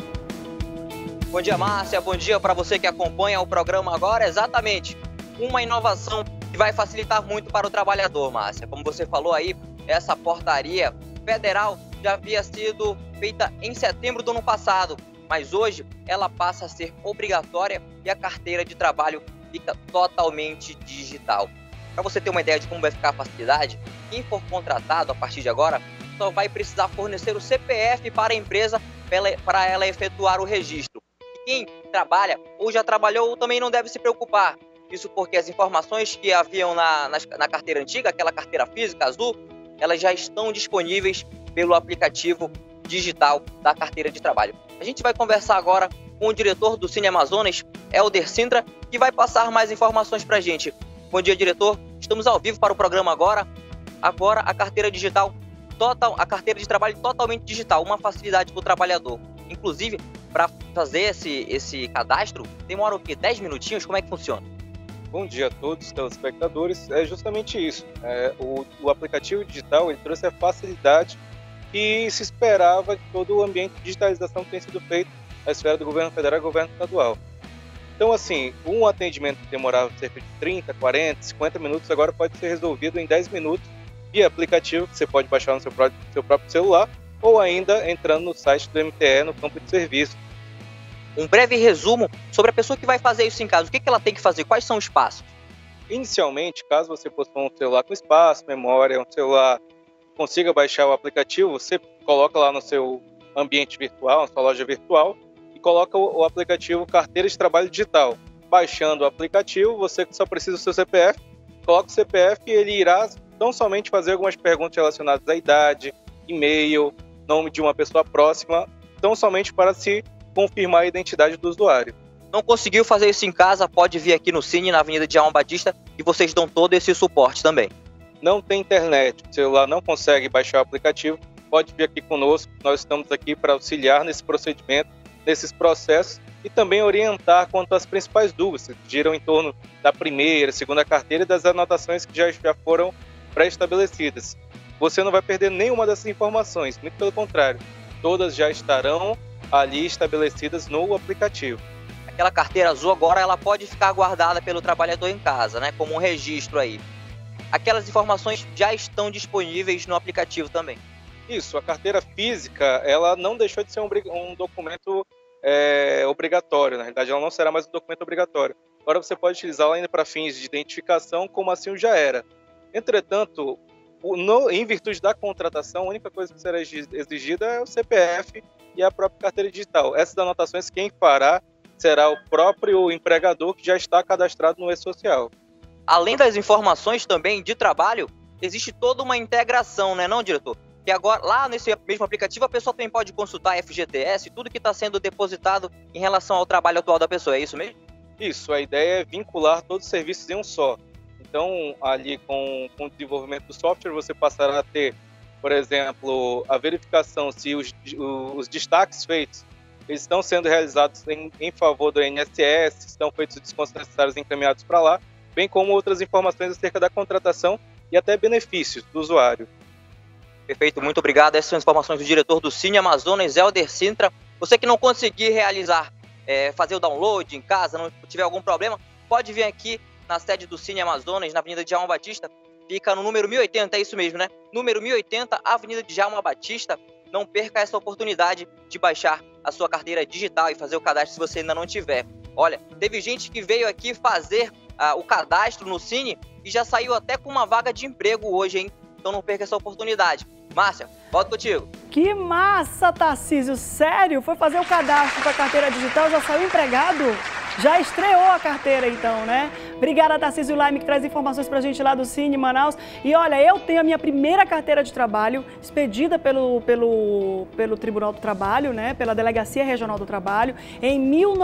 Bom dia, Márcia. Bom dia para você que acompanha o programa agora. Exatamente, uma inovação que vai facilitar muito para o trabalhador, Márcia. Como você falou aí, essa portaria federal já havia sido feita em setembro do ano passado, mas hoje ela passa a ser obrigatória e a carteira de trabalho fica totalmente digital. Para você ter uma ideia de como vai ficar a facilidade, quem for contratado a partir de agora só vai precisar fornecer o CPF para a empresa para ela efetuar o registro. E quem trabalha ou já trabalhou também não deve se preocupar. Isso porque as informações que haviam na carteira antiga, aquela carteira física azul, elas já estão disponíveis pelo aplicativo digital da carteira de trabalho. A gente vai conversar agora com o diretor do Cine Amazonas, Helder Sintra, que vai passar mais informações para a gente. Bom dia, diretor. Estamos ao vivo para o programa agora. Agora a carteira digital a carteira de trabalho totalmente digital, uma facilidade para o trabalhador. Inclusive, para fazer esse cadastro, demora o quê? 10 minutinhos? Como é que funciona? Bom dia a todos, telespectadores. É justamente isso. O aplicativo digital ele trouxe a facilidade que se esperava de todo o ambiente de digitalização que tem sido feito na esfera do governo federal e governo estadual. Então, assim, um atendimento que demorava cerca de 30, 40, 50 minutos, agora pode ser resolvido em 10 minutos via aplicativo que você pode baixar no seu próprio celular ou ainda entrando no site do MTE, no campo de serviço. Um breve resumo sobre a pessoa que vai fazer isso em casa. O que ela tem que fazer? Quais são os passos? Inicialmente, caso você possua um celular com espaço, memória, um celular que consiga baixar o aplicativo, você coloca lá no seu ambiente virtual, na sua loja virtual, e coloca o aplicativo Carteira de Trabalho Digital. Baixando o aplicativo, você só precisa do seu CPF, coloca o CPF e ele irá tão somente fazer algumas perguntas relacionadas à idade, e-mail, nome de uma pessoa próxima, tão somente para se confirmar a identidade do usuário. Não conseguiu fazer isso em casa, pode vir aqui no Cine, na Avenida Djalma Batista, e vocês dão todo esse suporte também. Não tem internet, o celular não consegue baixar o aplicativo, pode vir aqui conosco, nós estamos aqui para auxiliar nesse procedimento, nesses processos, e também orientar quanto às principais dúvidas que giram em torno da primeira, segunda carteira e das anotações que já foram pré-estabelecidas. Você não vai perder nenhuma dessas informações, muito pelo contrário, todas já estarão ali estabelecidas no aplicativo. Aquela carteira azul agora ela pode ficar guardada pelo trabalhador em casa, né, como um registro aí. Aquelas informações já estão disponíveis no aplicativo também. Isso, a carteira física ela não deixou de ser um documento obrigatório, na realidade ela não será mais um documento obrigatório. Agora você pode utilizá-la ainda para fins de identificação, como assim já era. Entretanto, em virtude da contratação, a única coisa que será exigida é o CPF e a própria carteira digital. Essas anotações quem fará será o próprio empregador que já está cadastrado no e-social. Além das informações também de trabalho, existe toda uma integração, né, não, diretor? Que agora, lá nesse mesmo aplicativo, a pessoa também pode consultar FGTS, tudo que está sendo depositado em relação ao trabalho atual da pessoa, é isso mesmo? Isso, a ideia é vincular todos os serviços em um só. Então, ali com o desenvolvimento do software, você passará a ter, por exemplo, a verificação se os destaques feitos eles estão sendo realizados em favor do INSS, estão feitos os descontos necessários encaminhados para lá, bem como outras informações acerca da contratação e até benefícios do usuário. Perfeito, muito obrigado. Essas são as informações do diretor do Cine Amazonas, Helder Sintra. Você que não conseguir realizar, fazer o download em casa, não tiver algum problema, pode vir aqui na sede do Cine Amazonas, na Avenida Djalma Batista, fica no número 1080, é isso mesmo, né? Número 1080, Avenida Djalma Batista. Não perca essa oportunidade de baixar a sua carteira digital e fazer o cadastro se você ainda não tiver. Olha, teve gente que veio aqui fazer o cadastro no Cine e já saiu até com uma vaga de emprego hoje, hein? Então não perca essa oportunidade. Márcia, volto contigo. Que massa, Tarcísio! Sério? Foi fazer o cadastro para a carteira digital, já saiu empregado? Já estreou a carteira então, né? Obrigada, Tarcísio Laime, que traz informações pra gente lá do Cine Manaus. E olha, eu tenho a minha primeira carteira de trabalho expedida pelo Tribunal do Trabalho, né? Pela Delegacia Regional do Trabalho, em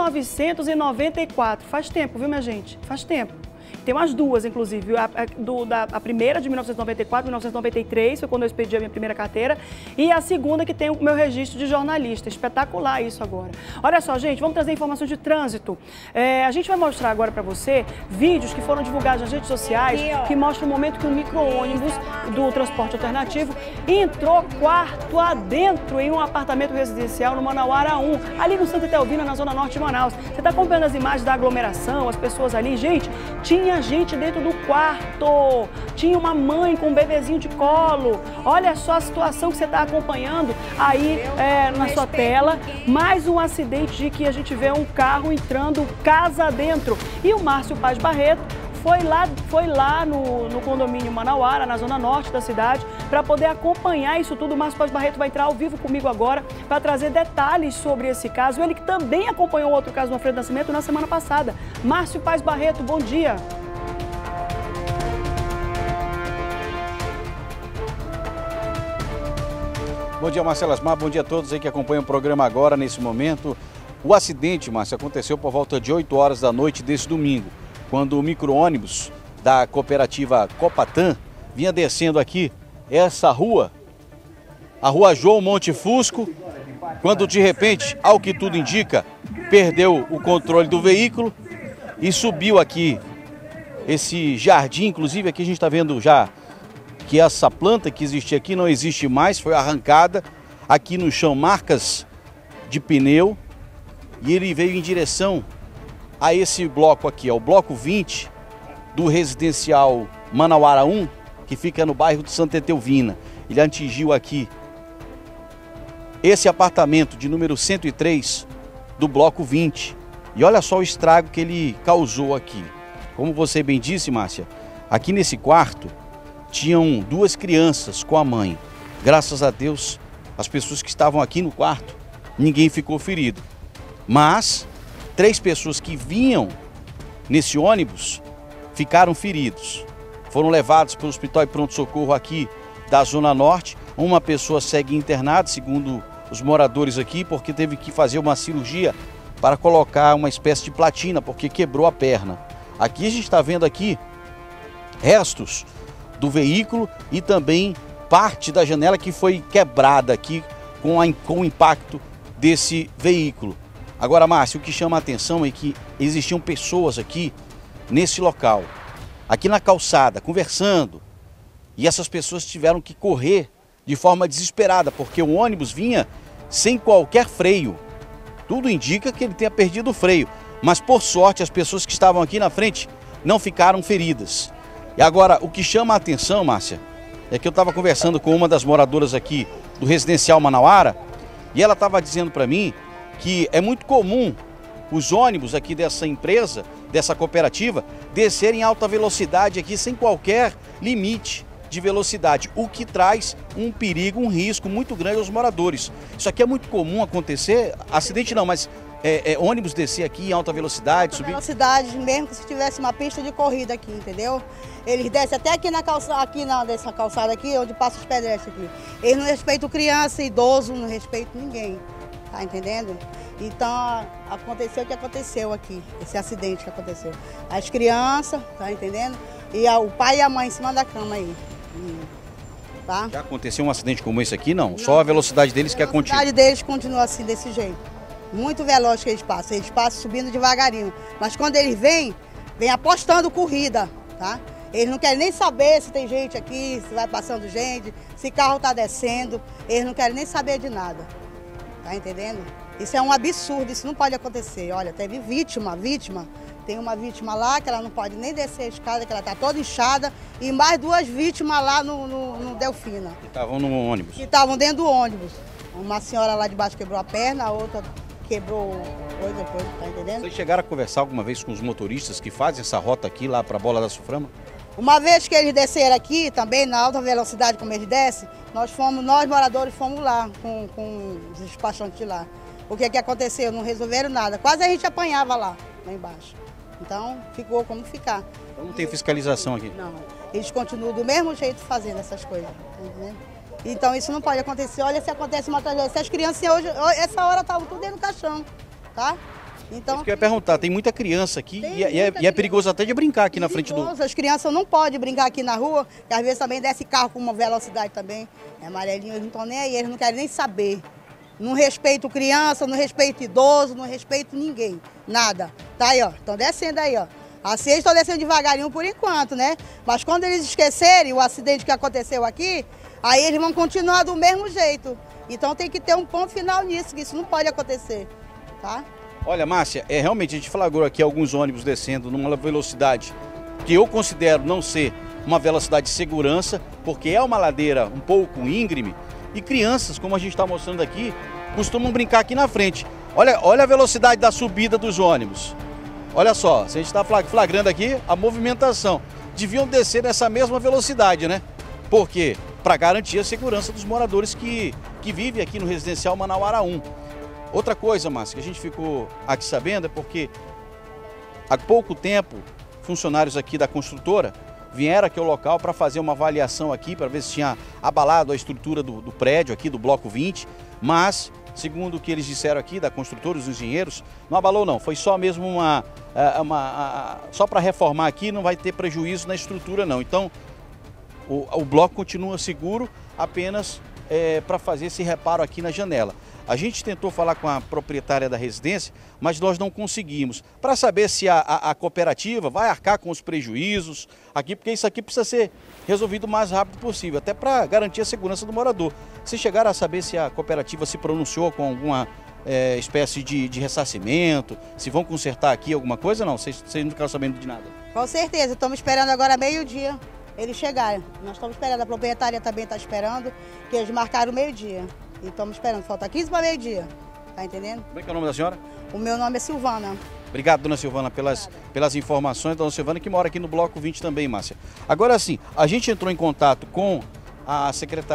1994. Faz tempo, viu, minha gente? Faz tempo. Tem umas duas, inclusive. A primeira, de 1994, 1993, foi quando eu expedi a minha primeira carteira. E a segunda, que tem o meu registro de jornalista. Espetacular isso agora. Olha só, gente, vamos trazer informações de trânsito. A gente vai mostrar agora para você vídeos que foram divulgados nas redes sociais que mostram o momento que um micro-ônibus do transporte alternativo entrou quarto adentro em um apartamento residencial no Manauara 1, ali no Santa Etelvina, na zona norte de Manaus. Você está acompanhando as imagens da aglomeração, as pessoas ali. Gente, tinha gente dentro do quarto, tinha uma mãe com um bebezinho de colo. Olha só a situação que você está acompanhando aí na sua tela. Mais um acidente de que a gente vê um carro entrando casa dentro. E o Márcio Paz Barreto foi lá no condomínio Manauara, na zona norte da cidade, para poder acompanhar isso tudo. O Márcio Paz Barreto vai entrar ao vivo comigo agora para trazer detalhes sobre esse caso. Ele que também acompanhou outro caso no Alfredo Nascimento na semana passada. Márcio Paz Barreto, bom dia. Bom dia, Marcelo Asmar, bom dia a todos aí que acompanham o programa agora, nesse momento. O acidente, Márcio, aconteceu por volta de 8 horas da noite desse domingo, quando o micro-ônibus da cooperativa Copatan vinha descendo aqui essa rua, a rua João Monte Fusco, quando de repente, ao que tudo indica, perdeu o controle do veículo e subiu aqui esse jardim. Inclusive aqui a gente está vendo já que essa planta que existia aqui não existe mais, foi arrancada. Aqui no chão, marcas de pneu, e ele veio em direção a esse bloco aqui, o bloco 20 do residencial Manauara 1, que fica no bairro de Santa Etelvina. Ele atingiu aqui esse apartamento de número 103 do bloco 20. E olha só o estrago que ele causou aqui. Como você bem disse, Márcia, aqui nesse quarto tinham duas crianças com a mãe. Graças a Deus, as pessoas que estavam aqui no quarto, ninguém ficou ferido. Mas 3 pessoas que vinham nesse ônibus ficaram feridos. Foram levados para o hospital de pronto-socorro aqui da Zona Norte. Uma pessoa segue internada, segundo os moradores aqui, porque teve que fazer uma cirurgia para colocar uma espécie de platina, porque quebrou a perna. Aqui a gente está vendo aqui restos do veículo e também parte da janela que foi quebrada aqui com o impacto desse veículo. Agora, Márcio, o que chama a atenção é que existiam pessoas aqui nesse local, aqui na calçada, conversando, e essas pessoas tiveram que correr de forma desesperada, porque o ônibus vinha sem qualquer freio. Tudo indica que ele tenha perdido o freio, mas por sorte as pessoas que estavam aqui na frente não ficaram feridas. E agora, o que chama a atenção, Márcia, é que eu estava conversando com uma das moradoras aqui do residencial Manauara, e ela estava dizendo para mim que é muito comum os ônibus aqui dessa empresa, dessa cooperativa, descerem em alta velocidade aqui sem qualquer limite de velocidade, o que traz um perigo, um risco muito grande aos moradores. Isso aqui é muito comum acontecer, acidente não, mas ônibus descer aqui em alta velocidade, subir... Velocidade, mesmo que se tivesse uma pista de corrida aqui, entendeu? Eles descem até aqui na calçada, dessa calçada aqui, onde passa os pedestres aqui. Eles não respeitam criança, idoso, não respeitam ninguém, tá entendendo? Então, aconteceu o que aconteceu aqui, esse acidente que aconteceu. As crianças, tá entendendo? E o pai e a mãe em cima da cama aí, tá? Já aconteceu um acidente como esse aqui, não? Só a velocidade deles que é contínua? A velocidade deles continua assim, desse jeito. Muito veloz que eles passam subindo devagarinho. Mas quando eles vêm apostando corrida, tá? Eles não querem nem saber se tem gente aqui, se vai passando gente, se carro tá descendo. Eles não querem nem saber de nada, tá entendendo? Isso é um absurdo, isso não pode acontecer. Olha, teve vítima. Tem uma vítima lá que ela não pode nem descer a escada, que ela tá toda inchada. E mais 2 vítimas lá no Delfina. Que estavam no ônibus? Que estavam dentro do ônibus. Uma senhora lá de baixo quebrou a perna, a outra quebrou coisa, tá entendendo? Vocês chegaram a conversar alguma vez com os motoristas que fazem essa rota aqui lá para a Bola da Suframa? Uma vez que eles desceram aqui, também na alta velocidade como eles descem, nós moradores fomos lá com os despachantes de lá. O que aconteceu? Não resolveram nada. Quase a gente apanhava lá embaixo. Então, ficou como ficar. Então não tem fiscalização aqui? Não. Eles continuam do mesmo jeito fazendo essas coisas. Entendeu? Então, isso não pode acontecer. Olha se acontece uma tragédia. Se as crianças hoje, essa hora estavam tudo dentro do caixão, tá? Então, isso que eu ia perguntar, tem muita criança aqui e é perigoso até de brincar aqui na frente do... As crianças não podem brincar aqui na rua, que às vezes também desce carro com uma velocidade também. É amarelinho, eles não estão nem aí, eles não querem nem saber. Não respeito criança, não respeito idoso, não respeito ninguém, nada. Tá aí, ó, estão descendo aí, ó. Assim eles estão descendo devagarinho por enquanto, né? Mas quando eles esquecerem o acidente que aconteceu aqui, aí eles vão continuar do mesmo jeito. Então tem que ter um ponto final nisso, que isso não pode acontecer, tá? Olha, Márcia, realmente a gente flagrou aqui alguns ônibus descendo numa velocidade que eu considero não ser uma velocidade de segurança, porque é uma ladeira um pouco íngreme, e crianças, como a gente está mostrando aqui, costumam brincar aqui na frente. Olha a velocidade da subida dos ônibus. Olha só, se a gente está flagrando aqui a movimentação. Deviam descer nessa mesma velocidade, né? Por quê? Para garantir a segurança dos moradores que vivem aqui no residencial Manauara 1. Outra coisa, Márcia, que a gente ficou aqui sabendo é porque há pouco tempo funcionários aqui da construtora vieram aqui ao local para fazer uma avaliação aqui, para ver se tinha abalado a estrutura do prédio aqui, do bloco 20, mas, segundo o que eles disseram aqui, da construtora, os engenheiros, não abalou não, foi só mesmo só para reformar aqui, não vai ter prejuízo na estrutura não. Então, o bloco continua seguro, apenas para fazer esse reparo aqui na janela. A gente tentou falar com a proprietária da residência, mas nós não conseguimos. Para saber se a cooperativa vai arcar com os prejuízos aqui, porque isso aqui precisa ser resolvido o mais rápido possível, até para garantir a segurança do morador. Vocês chegaram a saber se a cooperativa se pronunciou com alguma espécie de ressarcimento, se vão consertar aqui alguma coisa? Não, vocês não ficaram sabendo de nada? Com certeza, estamos esperando agora meio-dia eles chegarem. Nós estamos esperando, a proprietária também está esperando, que eles marcaram meio-dia. E estamos esperando, falta 15 para meio-dia, tá entendendo? Como é que é o nome da senhora? O meu nome é Silvana. Obrigado, dona Silvana, pelas informações. Dona Silvana, que mora aqui no Bloco 20 também, Márcia. Agora sim, a gente entrou em contato com a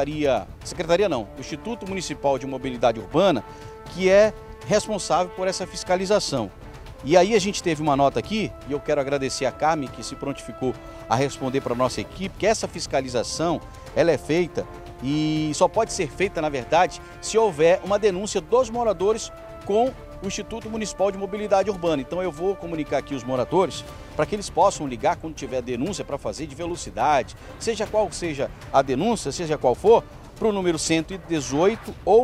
o Instituto Municipal de Mobilidade Urbana, que é responsável por essa fiscalização. E aí a gente teve uma nota aqui, e eu quero agradecer a Carmen, que se prontificou a responder para a nossa equipe, que essa fiscalização, ela é feita e só pode ser feita, na verdade, se houver uma denúncia dos moradores com o Instituto Municipal de Mobilidade Urbana. Então eu vou comunicar aqui os moradores para que eles possam ligar quando tiver denúncia para fazer de velocidade, seja qual seja a denúncia, seja qual for, para o número 118 ou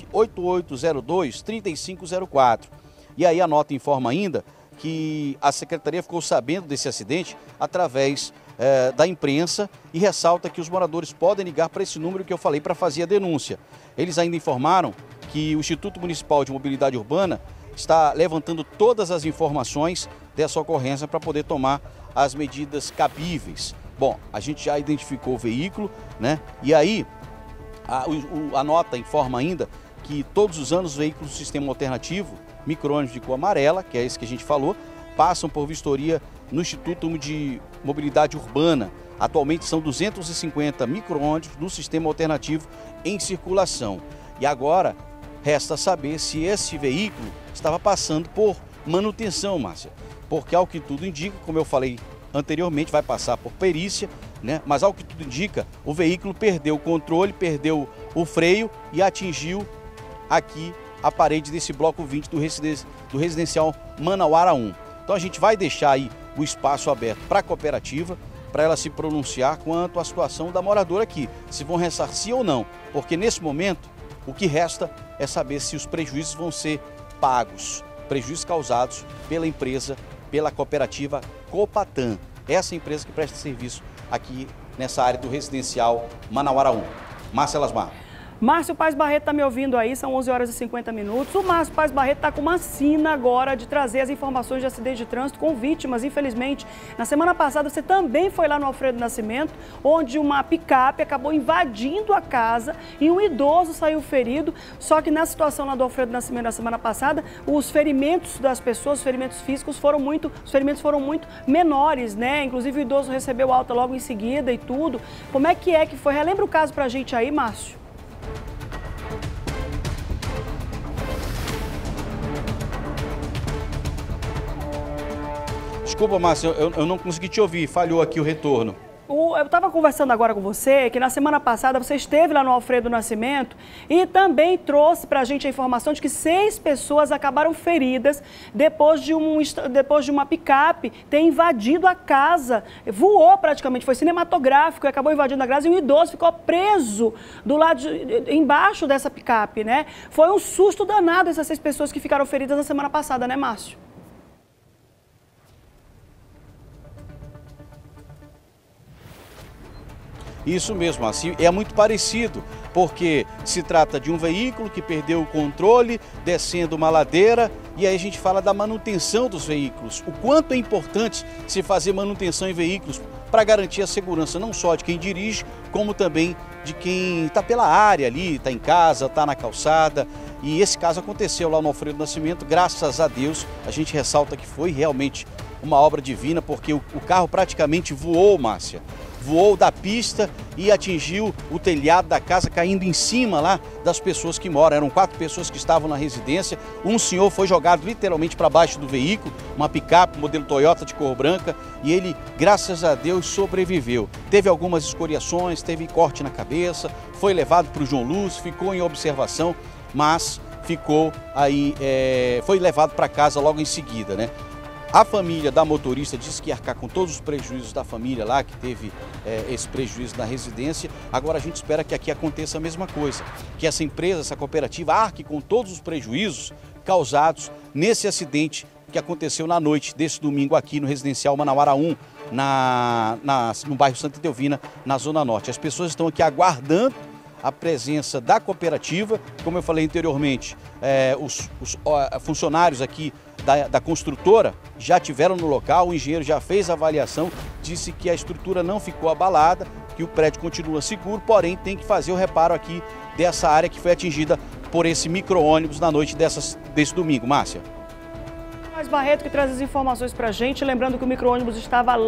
98802-3504. E aí a nota informa ainda que a Secretaria ficou sabendo desse acidente através da imprensa e ressalta que os moradores podem ligar para esse número que eu falei para fazer a denúncia. Eles ainda informaram que o Instituto Municipal de Mobilidade Urbana está levantando todas as informações dessa ocorrência para poder tomar as medidas cabíveis. Bom, a gente já identificou o veículo, né? E aí a nota informa ainda que todos os anos os veículos do sistema alternativo, micro-ônibus de cor amarela, que é esse que a gente falou, passam por vistoria no Instituto de Mobilidade Urbana. Atualmente são 250 micro-ônibus no sistema alternativo em circulação. E agora resta saber se esse veículo estava passando por manutenção, Márcia. Porque ao que tudo indica, como eu falei anteriormente, vai passar por perícia, né? Mas ao que tudo indica, o veículo perdeu o controle, perdeu o freio e atingiu aqui a parede desse bloco 20 do residencial Manauara 1. Então a gente vai deixar aí o espaço aberto para a cooperativa, para ela se pronunciar quanto à situação da moradora aqui, se vão ressarcir ou não, porque nesse momento o que resta é saber se os prejuízos vão ser pagos, prejuízos causados pela empresa, pela cooperativa Copatan, essa empresa que presta serviço aqui nessa área do residencial Manauara 1. Márcia Lasmar. Márcio Paz Barreto está me ouvindo aí, são 11 horas e 50 minutos. O Márcio Paz Barreto está com uma sina agora de trazer as informações de acidente de trânsito com vítimas, infelizmente. Na semana passada você também foi lá no Alfredo Nascimento, onde uma picape acabou invadindo a casa e um idoso saiu ferido. Só que na situação lá do Alfredo Nascimento na semana passada, os ferimentos das pessoas, os ferimentos físicos foram muito menores, né? Inclusive o idoso recebeu alta logo em seguida e tudo. Como é que foi? Relembra o caso pra gente aí, Márcio? Desculpa, Márcio, eu não consegui te ouvir, falhou aqui o retorno. Eu estava conversando agora com você que na semana passada você esteve lá no Alfredo Nascimento e também trouxe para a gente a informação de que 6 pessoas acabaram feridas depois de uma picape ter invadido a casa. Voou praticamente, foi cinematográfico e acabou invadindo a casa e um idoso ficou preso do lado embaixo dessa picape, né? Foi um susto danado essas 6 pessoas que ficaram feridas na semana passada, né, Márcio? Isso mesmo, assim, é muito parecido, porque se trata de um veículo que perdeu o controle, descendo uma ladeira, e aí a gente fala da manutenção dos veículos. O quanto é importante se fazer manutenção em veículos para garantir a segurança não só de quem dirige, como também de quem está pela área ali, está em casa, está na calçada. E esse caso aconteceu lá no Alfredo Nascimento, graças a Deus, a gente ressalta que foi realmente uma obra divina, porque o carro praticamente voou, Márcia. Voou da pista e atingiu o telhado da casa, caindo em cima lá das pessoas que moram. Eram 4 pessoas que estavam na residência. Um senhor foi jogado literalmente para baixo do veículo, uma picape, modelo Toyota de cor branca, e ele, graças a Deus, sobreviveu. Teve algumas escoriações, teve corte na cabeça, foi levado para o João Lúcio, ficou em observação, mas ficou aí, foi levado para casa logo em seguida, né? A família da motorista disse que ia arcar com todos os prejuízos da família lá, que teve esse prejuízo na residência. Agora a gente espera que aqui aconteça a mesma coisa, que essa empresa, essa cooperativa, arque com todos os prejuízos causados nesse acidente que aconteceu na noite desse domingo aqui no Residencial Manauara 1, no bairro Santa Edelvina, na Zona Norte. As pessoas estão aqui aguardando a presença da cooperativa. Como eu falei anteriormente, os funcionários aqui da construtora já estiveram no local, o engenheiro já fez a avaliação, disse que a estrutura não ficou abalada, que o prédio continua seguro, porém tem que fazer o reparo aqui dessa área que foi atingida por esse micro-ônibus na noite desse domingo. Márcia. Barreto que traz as informações pra gente, lembrando que o micro-ônibus estava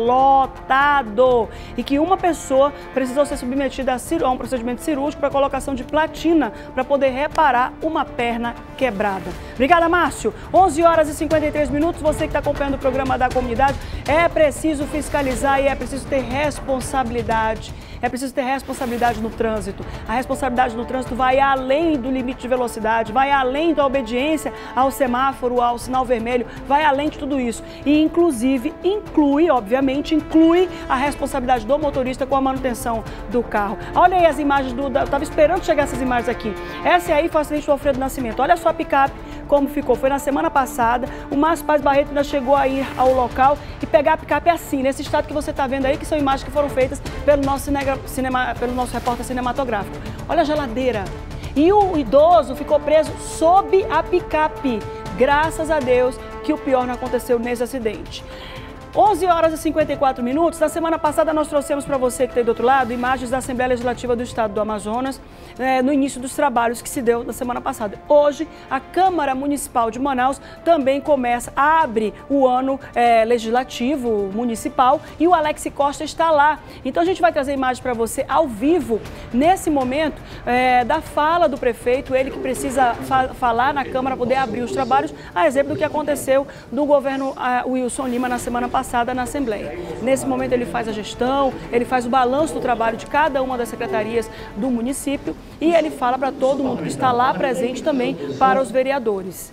lotado e que uma pessoa precisou ser submetida a um procedimento cirúrgico para colocação de platina para poder reparar uma perna quebrada. Obrigada, Márcio. 11 horas e 53 minutos, você que está acompanhando o programa da comunidade, é preciso fiscalizar e é preciso ter responsabilidade. É preciso ter responsabilidade no trânsito. A responsabilidade no trânsito vai além do limite de velocidade, vai além da obediência ao semáforo, ao sinal vermelho, vai além de tudo isso. E, inclusive, obviamente, inclui a responsabilidade do motorista com a manutenção do carro. Olha aí as imagens eu estava esperando chegar essas imagens aqui. Essa aí foi o acidente do Alfredo Nascimento. Olha só a picape como ficou. Foi na semana passada. O Márcio Paz Barreto ainda chegou a ir ao local e pegar a picape assim, nesse estado que você está vendo aí, que são imagens que foram feitas pelo nosso repórter cinematográfico. Olha a geladeira. E o idoso ficou preso sob a picape. Graças a Deus que o pior não aconteceu nesse acidente. 11 horas e 54 minutos. Na semana passada nós trouxemos para você que está aí do outro lado imagens da Assembleia Legislativa do Estado do Amazonas no início dos trabalhos que se deu na semana passada. Hoje, a Câmara Municipal de Manaus também abre o ano legislativo municipal e o Alex Costa está lá. Então a gente vai trazer imagens para você ao vivo, nesse momento, da fala do prefeito, ele que precisa falar na Câmara para poder abrir os trabalhos, a exemplo do que aconteceu no governo Wilson Lima na semana passada na Assembleia. Nesse momento ele faz a gestão, ele faz o balanço do trabalho de cada uma das secretarias do município e ele fala para todo mundo que está lá presente também para os vereadores.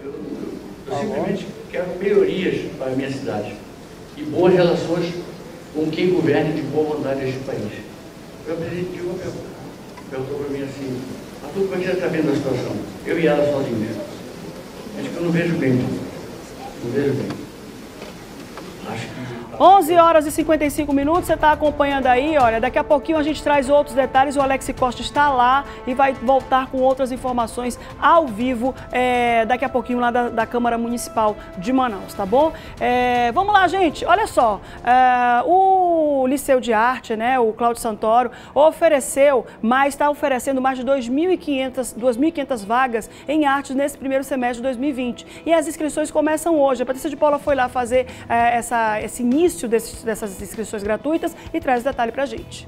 Eu simplesmente quero melhorias para a minha cidade e boas relações com quem governa de boa vontade este país. Eu presidente perguntou para mim assim, Arthur, como é que você está vendo a situação? Eu e ela sozinhos. Acho que eu não vejo bem. Não vejo bem. 11 horas e 55 minutos, você está acompanhando aí, olha, daqui a pouquinho a gente traz outros detalhes, o Alex Costa está lá e vai voltar com outras informações ao vivo, daqui a pouquinho lá da Câmara Municipal de Manaus, tá bom? Vamos lá, gente, olha só, o Liceu de Arte, né, o Cláudio Santoro, está oferecendo mais de 2.500 vagas em artes nesse primeiro semestre de 2020. E as inscrições começam hoje. A Patrícia de Paula foi lá fazer esse início dessas inscrições gratuitas e traz detalhe pra gente.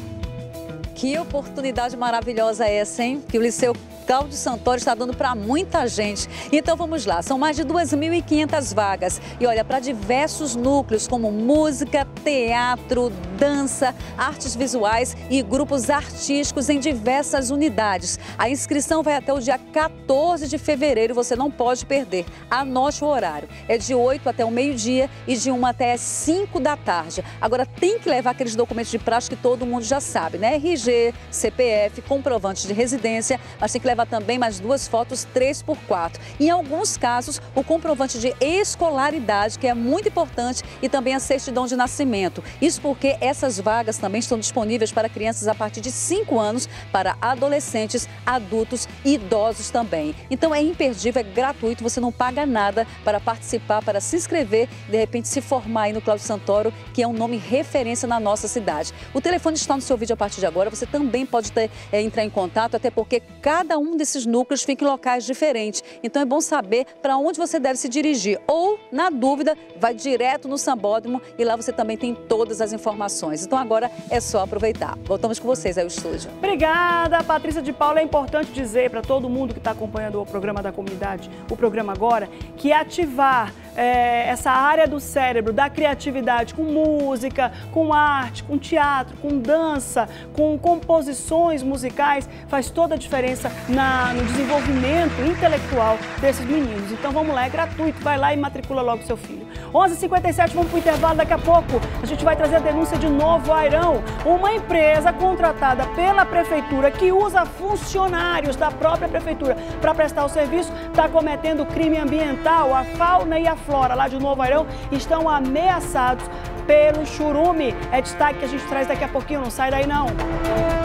Que oportunidade maravilhosa é essa, hein? Que o Liceu Cláudio Santoro está dando para muita gente. Então vamos lá, são mais de 2.500 vagas. E olha, para diversos núcleos como música, teatro, dança, artes visuais e grupos artísticos em diversas unidades. A inscrição vai até o dia 14 de fevereiro, você não pode perder. Anote o horário. É de 8 até o meio-dia e de 1 até as 5 da tarde. Agora tem que levar aqueles documentos de praxe que todo mundo já sabe, né? RG, CPF, comprovante de residência, mas tem que levar também mais 2 fotos 3x4. Em alguns casos, o comprovante de escolaridade, que é muito importante, e também a certidão de nascimento. Isso porque essas vagas também estão disponíveis para crianças a partir de 5 anos, para adolescentes, adultos e idosos também. Então é imperdível, é gratuito, você não paga nada para participar, para se inscrever, de repente se formar aí no Cláudio Santoro, que é um nome referência na nossa cidade. O telefone está no seu vídeo a partir de agora, você também pode entrar em contato, até porque cada um desses núcleos fica em locais diferentes. Então é bom saber para onde você deve se dirigir. Ou, na dúvida, vai direto no Sambódromo e lá você também tem todas as informações. Então agora é só aproveitar. Voltamos com vocês aí ao estúdio. Obrigada, Patrícia de Paula. É importante dizer para todo mundo que está acompanhando o programa da comunidade, o programa agora, que ativar essa área do cérebro, da criatividade, com música, com arte, com teatro, com dança, com composições musicais, faz toda a diferença no desenvolvimento intelectual desses meninos. Então vamos lá, é gratuito, vai lá e matricula logo seu filho. 11h57, vamos para o intervalo, daqui a pouco a gente vai trazer a denúncia de Novo Airão, uma empresa contratada pela prefeitura que usa funcionários da própria prefeitura para prestar o serviço, está cometendo crime ambiental. A fauna e a flora lá de Novo Airão estão ameaçados pelo churume. É destaque que a gente traz daqui a pouquinho, não sai daí não.